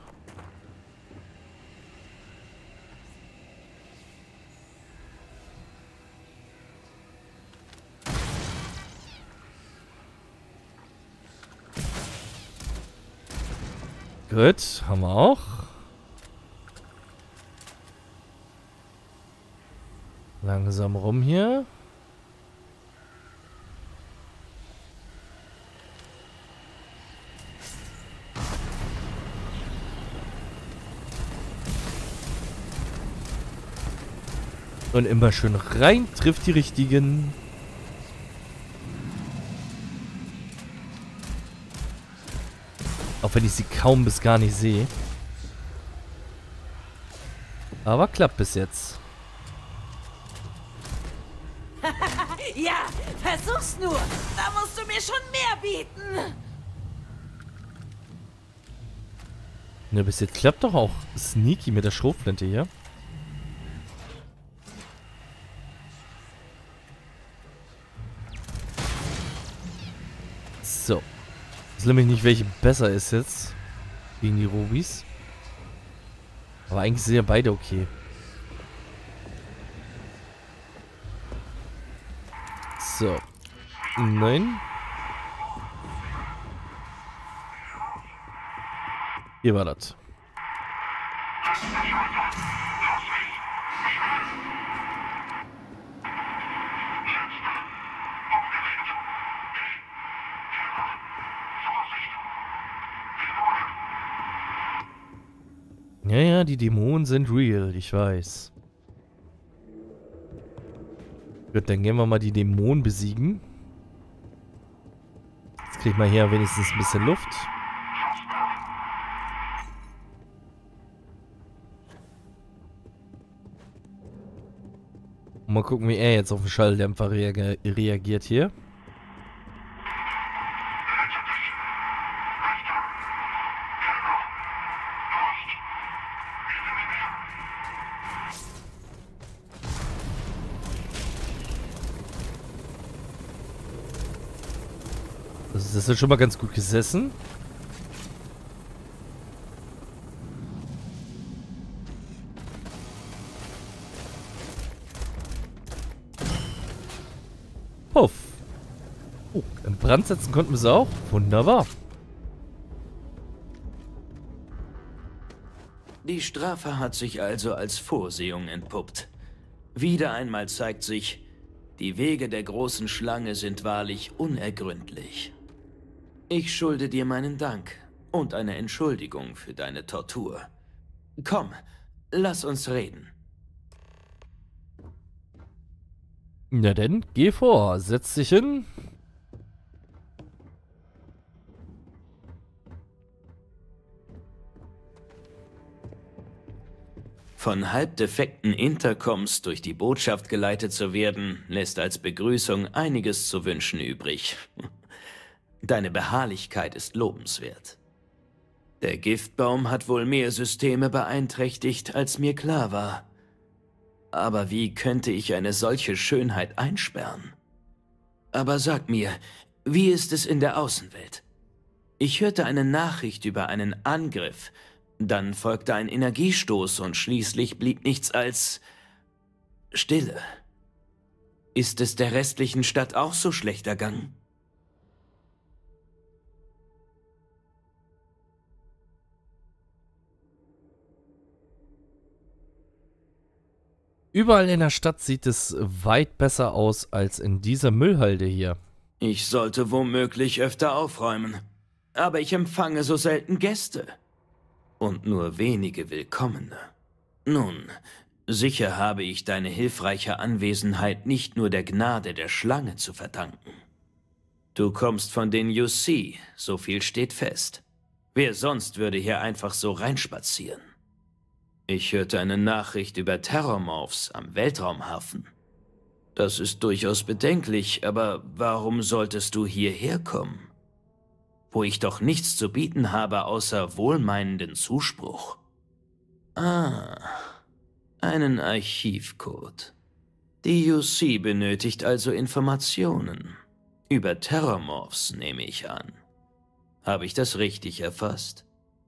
[SPEAKER 1] Gut, haben wir auch. Langsam rum hier. Und immer schön rein, trifft die richtigen. Auch wenn ich sie kaum bis gar nicht sehe. Aber klappt bis jetzt.
[SPEAKER 14] Ja, versuch's nur. Da musst du mir schon mehr bieten.
[SPEAKER 1] Ne, bis jetzt klappt doch auch Sneaky mit der Schrotflinte hier. So. Ich weiß nämlich nicht, welche besser ist jetzt. Gegen die Robis. Aber eigentlich sind ja beide okay. So. Nein. Hier war das. Ja, ja, die Dämonen sind real, ich weiß. Gut, dann gehen wir mal die Dämonen besiegen. Jetzt krieg ich mal hier wenigstens ein bisschen Luft. Und mal gucken, wie er jetzt auf den Schalldämpfer reage reagiert hier. Das ist ja schon mal ganz gut gesessen. Puff. Oh, in Brand setzen konnten wir sie auch. Wunderbar.
[SPEAKER 17] Die Strafe hat sich also als Vorsehung entpuppt. Wieder einmal zeigt sich, die Wege der großen Schlange sind wahrlich unergründlich. Ich schulde dir meinen Dank und eine Entschuldigung für deine Tortur. Komm, lass uns reden.
[SPEAKER 1] Na denn, geh vor, setz dich hin.
[SPEAKER 17] Von halbdefekten Intercoms durch die Botschaft geleitet zu werden, lässt als Begrüßung einiges zu wünschen übrig. Deine Beharrlichkeit ist lobenswert. Der Giftbaum hat wohl mehr Systeme beeinträchtigt, als mir klar war. Aber wie könnte ich eine solche Schönheit einsperren? Aber sag mir, wie ist es in der Außenwelt? Ich hörte eine Nachricht über einen Angriff, dann folgte ein Energiestoß und schließlich blieb nichts als Stille. Ist es der restlichen Stadt auch so schlecht ergangen?
[SPEAKER 1] Überall in der Stadt sieht es weit besser aus als in dieser Müllhalde hier.
[SPEAKER 17] Ich sollte womöglich öfter aufräumen. Aber ich empfange so selten Gäste. Und nur wenige Willkommene. Nun, sicher habe ich deine hilfreiche Anwesenheit nicht nur der Gnade der Schlange zu verdanken. Du kommst von den U C, so viel steht fest. Wer sonst würde hier einfach so reinspazieren? Ich hörte eine Nachricht über Terrormorphs am Weltraumhafen. Das ist durchaus bedenklich, aber warum solltest du hierher kommen? Wo ich doch nichts zu bieten habe, außer wohlmeinenden Zuspruch. Ah, einen Archivcode. Die U C benötigt also Informationen. Über Terrormorphs, nehme ich an. Habe ich das richtig erfasst?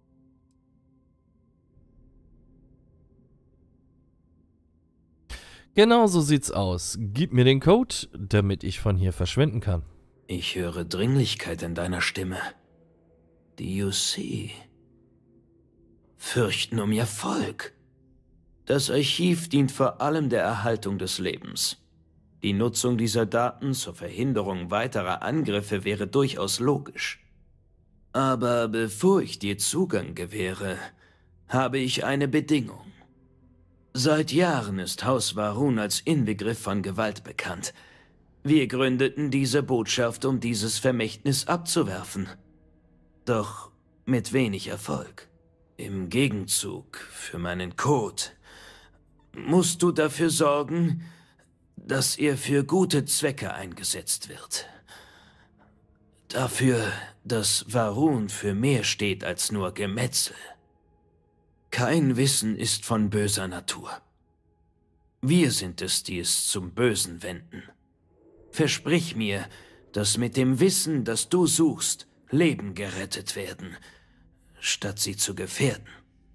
[SPEAKER 1] Genau so sieht's aus. Gib mir den Code, damit ich von hier verschwinden kann.
[SPEAKER 17] Ich höre Dringlichkeit in deiner Stimme. Die U C fürchten um ihr Volk. Das Archiv dient vor allem der Erhaltung des Lebens. Die Nutzung dieser Daten zur Verhinderung weiterer Angriffe wäre durchaus logisch. Aber bevor ich dir Zugang gewähre, habe ich eine Bedingung. Seit Jahren ist Haus Va'ruun als Inbegriff von Gewalt bekannt. Wir gründeten diese Botschaft, um dieses Vermächtnis abzuwerfen. Doch mit wenig Erfolg. Im Gegenzug für meinen Code musst du dafür sorgen, dass er für gute Zwecke eingesetzt wird. Dafür, dass Va'ruun für mehr steht als nur Gemetzel. Kein Wissen ist von böser Natur. Wir sind es, die es zum Bösen wenden. Versprich mir, dass mit dem Wissen, das du suchst, Leben gerettet werden, statt sie zu gefährden.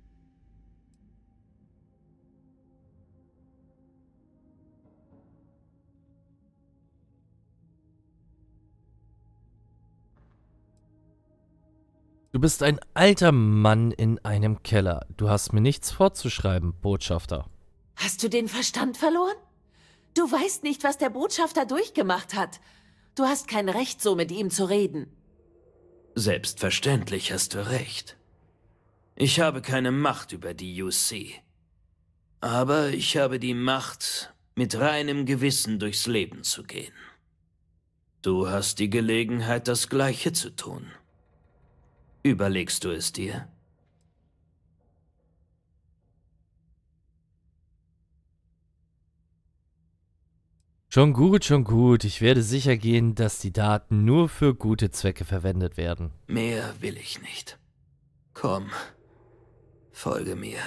[SPEAKER 1] Du bist ein alter Mann in einem Keller. Du hast mir nichts vorzuschreiben, Botschafter.
[SPEAKER 14] Hast du den Verstand verloren? Du weißt nicht, was der Botschafter durchgemacht hat. Du hast kein Recht, so mit ihm zu reden.
[SPEAKER 17] Selbstverständlich hast du recht. Ich habe keine Macht über die U C. Aber ich habe die Macht, mit reinem Gewissen durchs Leben zu gehen. Du hast die Gelegenheit, das Gleiche zu tun. Überlegst du es dir?
[SPEAKER 1] Schon gut, schon gut. Ich werde sicher gehen, dass die Daten nur für gute Zwecke verwendet werden.
[SPEAKER 17] Mehr will ich nicht. Komm, folge mir.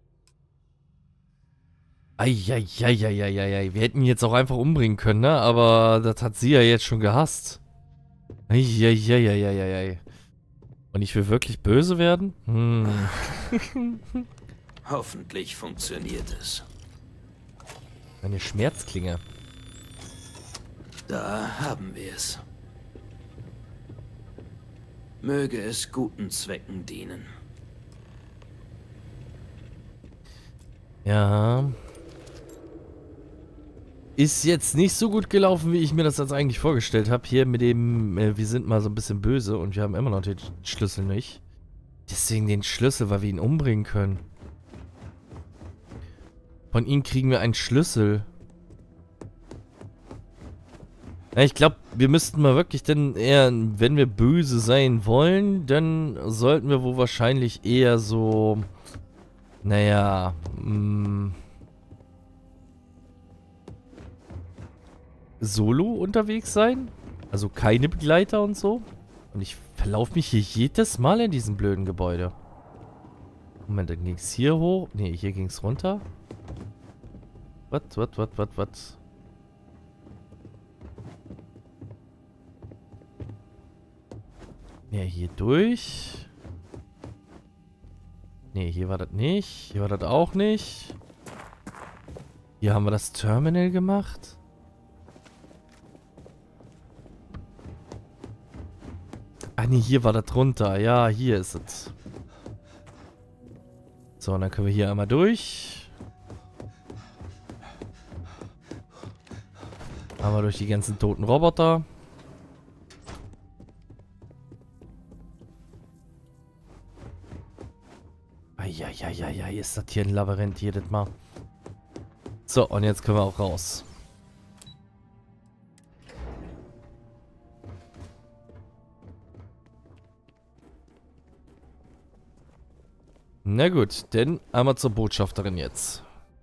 [SPEAKER 1] Eieieiei, wir hätten ihn jetzt auch einfach umbringen können, ne? Aber das hat sie ja jetzt schon gehasst. Eieieiei. Und ich will wirklich böse werden? Hm.
[SPEAKER 17] Hoffentlich funktioniert es.
[SPEAKER 1] Eine Schmerzklinge.
[SPEAKER 17] Da haben wir es. Möge es guten Zwecken dienen.
[SPEAKER 1] Ja. Ist jetzt nicht so gut gelaufen, wie ich mir das jetzt eigentlich vorgestellt habe. Hier mit dem, äh, wir sind mal so ein bisschen böse und wir haben immer noch den Schlüssel nicht. Deswegen den Schlüssel, weil wir ihn umbringen können. Von ihm kriegen wir einen Schlüssel. Ja, ich glaube, wir müssten mal wirklich dann eher, wenn wir böse sein wollen, dann sollten wir wohl wahrscheinlich eher so, naja, mh, solo unterwegs sein. Also keine Begleiter und so. Und ich verlaufe mich hier jedes Mal in diesem blöden Gebäude. Moment, dann ging es hier hoch. Ne, hier ging es runter. Was, was, was, was, was? Ja, hier durch. Ne, hier war das nicht. Hier war das auch nicht. Hier haben wir das Terminal gemacht. Ah ne, hier war das drunter. Ja, hier ist es. So, und dann können wir hier einmal durch. Einmal durch die ganzen toten Roboter. Eieieiei, ist das hier ein Labyrinth jedes Mal. So, und jetzt können wir auch raus. Na gut, denn einmal zur Botschafterin jetzt.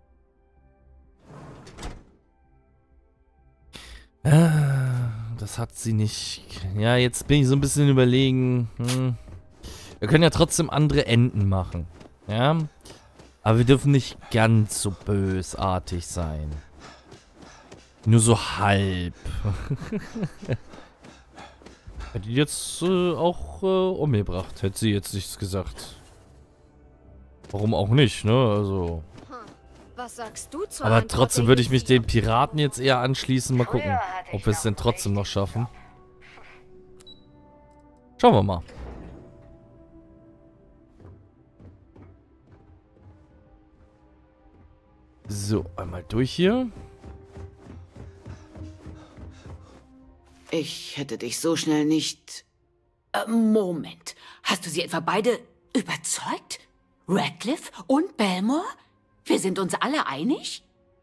[SPEAKER 1] Ah, das hat sie nicht. Ja, jetzt bin ich so ein bisschen überlegen. Hm. Wir können ja trotzdem andere Enden machen. Ja. Aber wir dürfen nicht ganz so bösartig sein. Nur so halb. Hätte die jetzt äh, auch äh, umgebracht. Hätte sie jetzt nichts gesagt. Warum auch nicht, ne? Also.
[SPEAKER 12] Was sagst du zu
[SPEAKER 1] Aber trotzdem würde ich mich den Piraten jetzt eher anschließen. Mal gucken, ob wir es denn trotzdem noch schaffen. Schauen wir mal. So, einmal durch hier.
[SPEAKER 2] Ich hätte dich so schnell nicht... Äh, Moment. Hast du sie etwa beide überzeugt? Radcliffe und Belmore? Wir sind uns alle einig?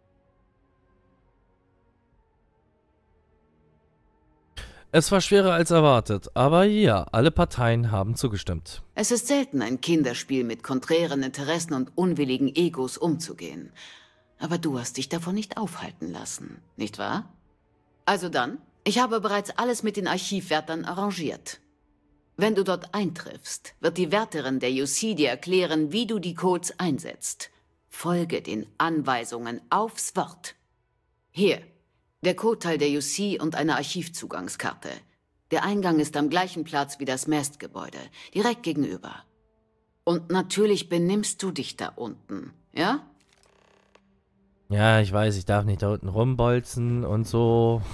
[SPEAKER 1] Es war schwerer als erwartet, aber ja, alle Parteien haben zugestimmt.
[SPEAKER 2] Es ist selten, ein Kinderspiel mit konträren Interessen und unwilligen Egos umzugehen. Aber du hast dich davon nicht aufhalten lassen, nicht wahr? Also dann, ich habe bereits alles mit den Archivwärtern arrangiert. Wenn du dort eintriffst, wird die Wärterin der U C dir erklären, wie du die Codes einsetzt. Folge den Anweisungen aufs Wort. Hier, der Codeteil der U C und eine Archivzugangskarte. Der Eingang ist am gleichen Platz wie das Mastgebäude, direkt gegenüber. Und natürlich benimmst du dich da unten, ja?
[SPEAKER 1] Ja, ich weiß, ich darf nicht da unten rumbolzen und so.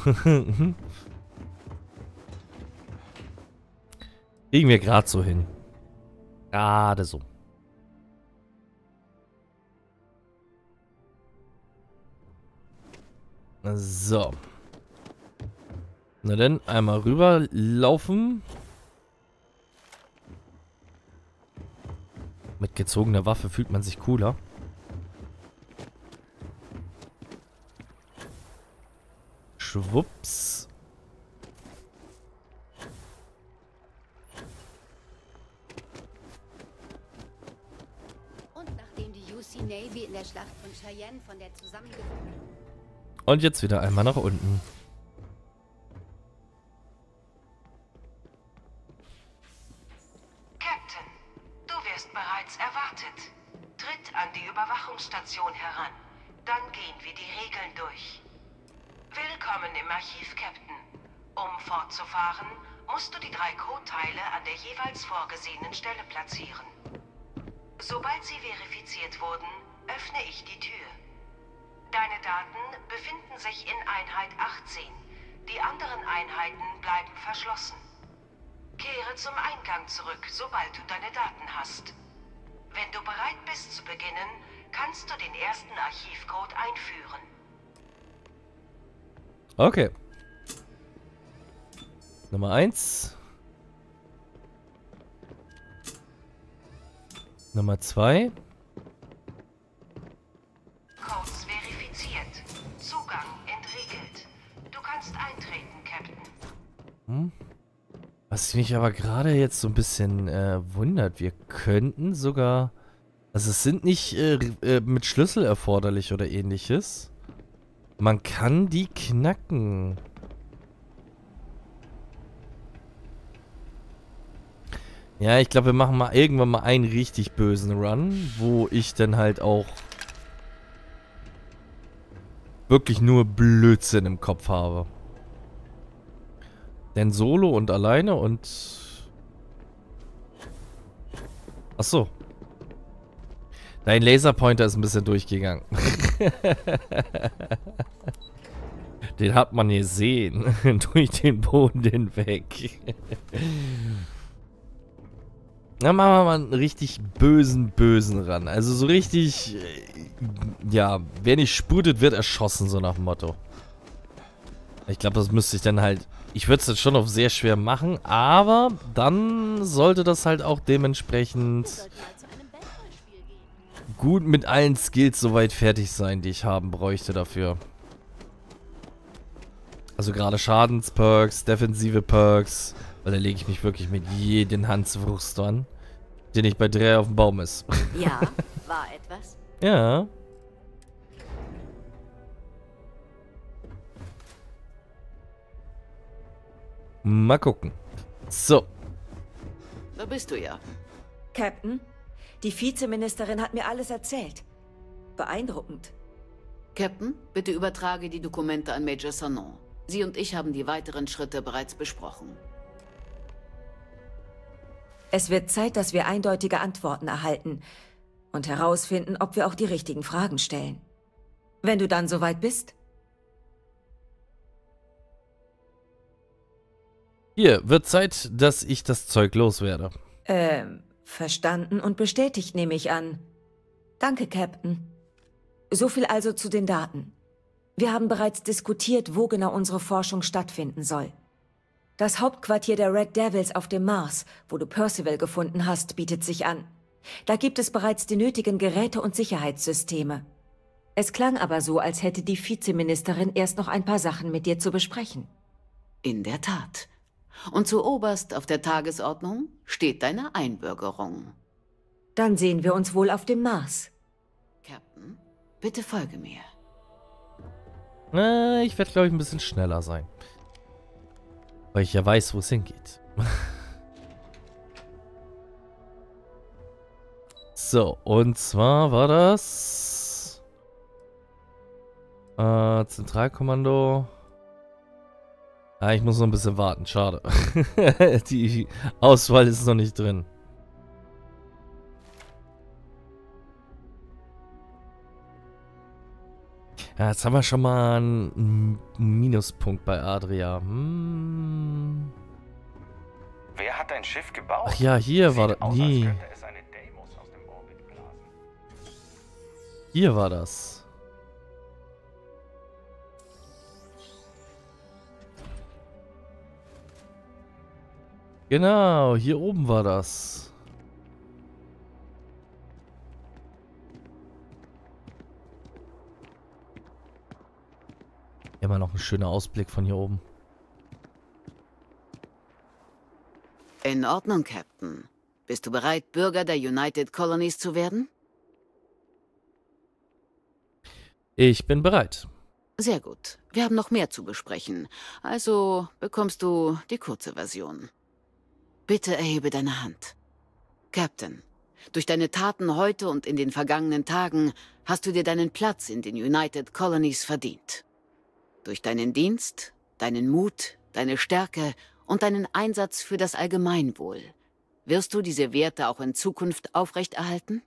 [SPEAKER 1] Kriegen wir gerade so hin. Gerade so. So. Na dann, einmal rüber laufen. Mit gezogener Waffe fühlt man sich cooler. Schwupps.
[SPEAKER 12] Und nachdem die U C Navy in der Schlacht von Cheyenne von der zusammengeführten...
[SPEAKER 1] Und jetzt wieder einmal nach unten.
[SPEAKER 7] Captain, du wirst bereits erwartet. Tritt an die Überwachungsstation heran. Dann gehen wir die Regeln durch. Willkommen im Archiv, Captain. Um fortzufahren, musst du die drei Codeteile an der jeweils vorgesehenen Stelle platzieren. Sobald sie verifiziert wurden, öffne ich die Tür. Deine Daten befinden sich in Einheit achtzehn. Die anderen Einheiten bleiben verschlossen. Kehre zum Eingang zurück, sobald du deine Daten hast. Wenn du bereit bist zu beginnen, kannst du den ersten Archivcode einführen.
[SPEAKER 1] Okay. Nummer eins. Nummer zwei.
[SPEAKER 7] Codes verifiziert. Zugang entriegelt. Du kannst eintreten, Captain.
[SPEAKER 1] Hm. Was mich aber gerade jetzt so ein bisschen äh, wundert, wir könnten sogar... Also es sind nicht äh, äh, mit Schlüssel erforderlich oder ähnliches. Man kann die knacken. Ja, ich glaube, wir machen mal irgendwann mal einen richtig bösen Run, wo ich dann halt auch wirklich nur Blödsinn im Kopf habe. Denn solo und alleine und... Achso. Dein Laserpointer ist ein bisschen durchgegangen. Den hat man gesehen. Durch den Boden hinweg. Dann machen wir mal einen richtig bösen, bösen ran. Also so richtig... Ja, wer nicht sputet, wird erschossen, so nach dem Motto. Ich glaube, das müsste ich dann halt... Ich würde es jetzt schon auf sehr schwer machen, aber dann sollte das halt auch dementsprechend gut mit allen Skills soweit fertig sein, die ich haben bräuchte dafür. Also gerade Schadensperks, defensive Perks, weil da lege ich mich wirklich mit jedem Hanswurst an, der nicht bei drei auf dem Baum ist.
[SPEAKER 12] Ja, war etwas?
[SPEAKER 1] Ja. Mal gucken. So.
[SPEAKER 2] Da bist du ja.
[SPEAKER 5] Captain, die Vizeministerin hat mir alles erzählt. Beeindruckend.
[SPEAKER 2] Captain, bitte übertrage die Dokumente an Major Sanon. Sie und ich haben die weiteren Schritte bereits besprochen.
[SPEAKER 5] Es wird Zeit, dass wir eindeutige Antworten erhalten und herausfinden, ob wir auch die richtigen Fragen stellen. Wenn du dann soweit bist.
[SPEAKER 1] Hier, wird Zeit, dass ich das Zeug loswerde.
[SPEAKER 5] Ähm, verstanden und bestätigt, nehme ich an. Danke, Captain. So viel also zu den Daten. Wir haben bereits diskutiert, wo genau unsere Forschung stattfinden soll. Das Hauptquartier der Red Devils auf dem Mars, wo du Percival gefunden hast, bietet sich an. Da gibt es bereits die nötigen Geräte und Sicherheitssysteme. Es klang aber so, als hätte die Vizeministerin erst noch ein paar Sachen mit dir zu besprechen.
[SPEAKER 2] In der Tat. Und zu oberst auf der Tagesordnung steht deine Einbürgerung.
[SPEAKER 5] Dann sehen wir uns wohl auf dem Mars.
[SPEAKER 2] Captain, bitte folge mir.
[SPEAKER 1] Äh, ich werde, glaube ich, ein bisschen schneller sein. Weil ich ja weiß, wo es hingeht. So, und zwar war das... Äh, Zentralkommando... Ah, ich muss noch ein bisschen warten, schade. Die Auswahl ist noch nicht drin. Ja, jetzt haben wir schon mal einen Minuspunkt bei Adria. Hm.
[SPEAKER 11] Wer hat ein Schiff gebaut?
[SPEAKER 1] Ach ja, hier war das. Nee. Hier war das. Genau, hier oben war das. Immer noch ein schöner Ausblick von hier oben.
[SPEAKER 2] In Ordnung, Captain. Bist du bereit, Bürger der United Colonies zu werden?
[SPEAKER 1] Ich bin bereit.
[SPEAKER 2] Sehr gut. Wir haben noch mehr zu besprechen. Also bekommst du die kurze Version. Bitte erhebe deine Hand. Captain, durch deine Taten heute und in den vergangenen Tagen hast du dir deinen Platz in den United Colonies verdient. Durch deinen Dienst, deinen Mut, deine Stärke und deinen Einsatz für das Allgemeinwohl. Wirst du diese Werte auch in Zukunft aufrechterhalten?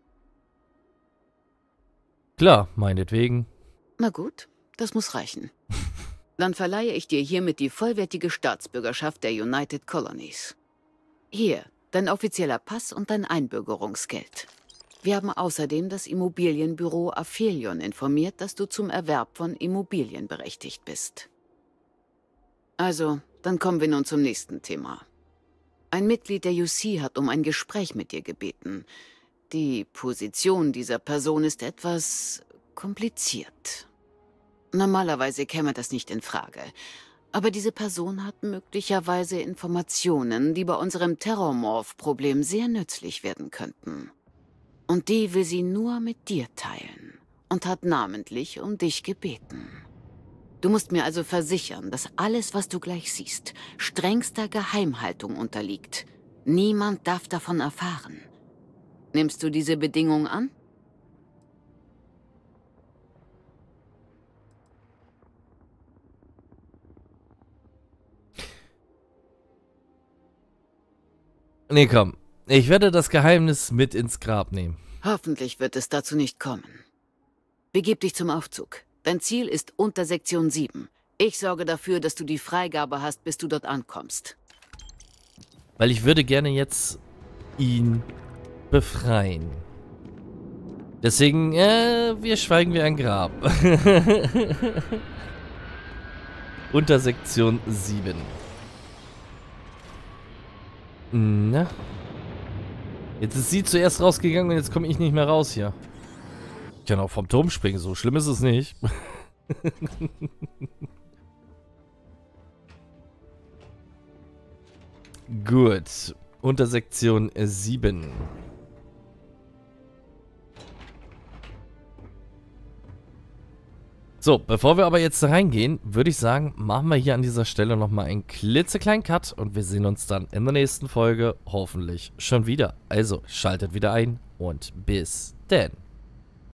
[SPEAKER 1] Klar, meinetwegen.
[SPEAKER 2] Na gut, das muss reichen. Dann verleihe ich dir hiermit die vollwertige Staatsbürgerschaft der United Colonies. Hier, dein offizieller Pass und dein Einbürgerungsgeld. Wir haben außerdem das Immobilienbüro Aphelion informiert, dass du zum Erwerb von Immobilien berechtigt bist. Also, dann kommen wir nun zum nächsten Thema. Ein Mitglied der U C hat um ein Gespräch mit dir gebeten. Die Position dieser Person ist etwas kompliziert. Normalerweise käme das nicht in Frage. Aber diese Person hat möglicherweise Informationen, die bei unserem Terrormorph-Problem sehr nützlich werden könnten. Und die will sie nur mit dir teilen und hat namentlich um dich gebeten. Du musst mir also versichern, dass alles, was du gleich siehst, strengster Geheimhaltung unterliegt. Niemand darf davon erfahren. Nimmst du diese Bedingung an?
[SPEAKER 1] Nee, komm. Ich werde das Geheimnis mit ins Grab nehmen.
[SPEAKER 2] Hoffentlich wird es dazu nicht kommen. Begib dich zum Aufzug. Dein Ziel ist unter Sektion sieben. Ich sorge dafür, dass du die Freigabe hast, bis du dort ankommst.
[SPEAKER 1] Weil ich würde gerne jetzt ihn befreien. Deswegen, äh, wir schweigen wie ein Grab. Unter Sektion sieben. Na? Jetzt ist sie zuerst rausgegangen und jetzt komme ich nicht mehr raus hier. Ich kann auch vom Turm springen, so schlimm ist es nicht. Gut. Unter Sektion sieben. So, bevor wir aber jetzt reingehen, würde ich sagen, machen wir hier an dieser Stelle nochmal einen klitzekleinen Cut und wir sehen uns dann in der nächsten Folge hoffentlich schon wieder. Also, schaltet wieder ein und bis denn.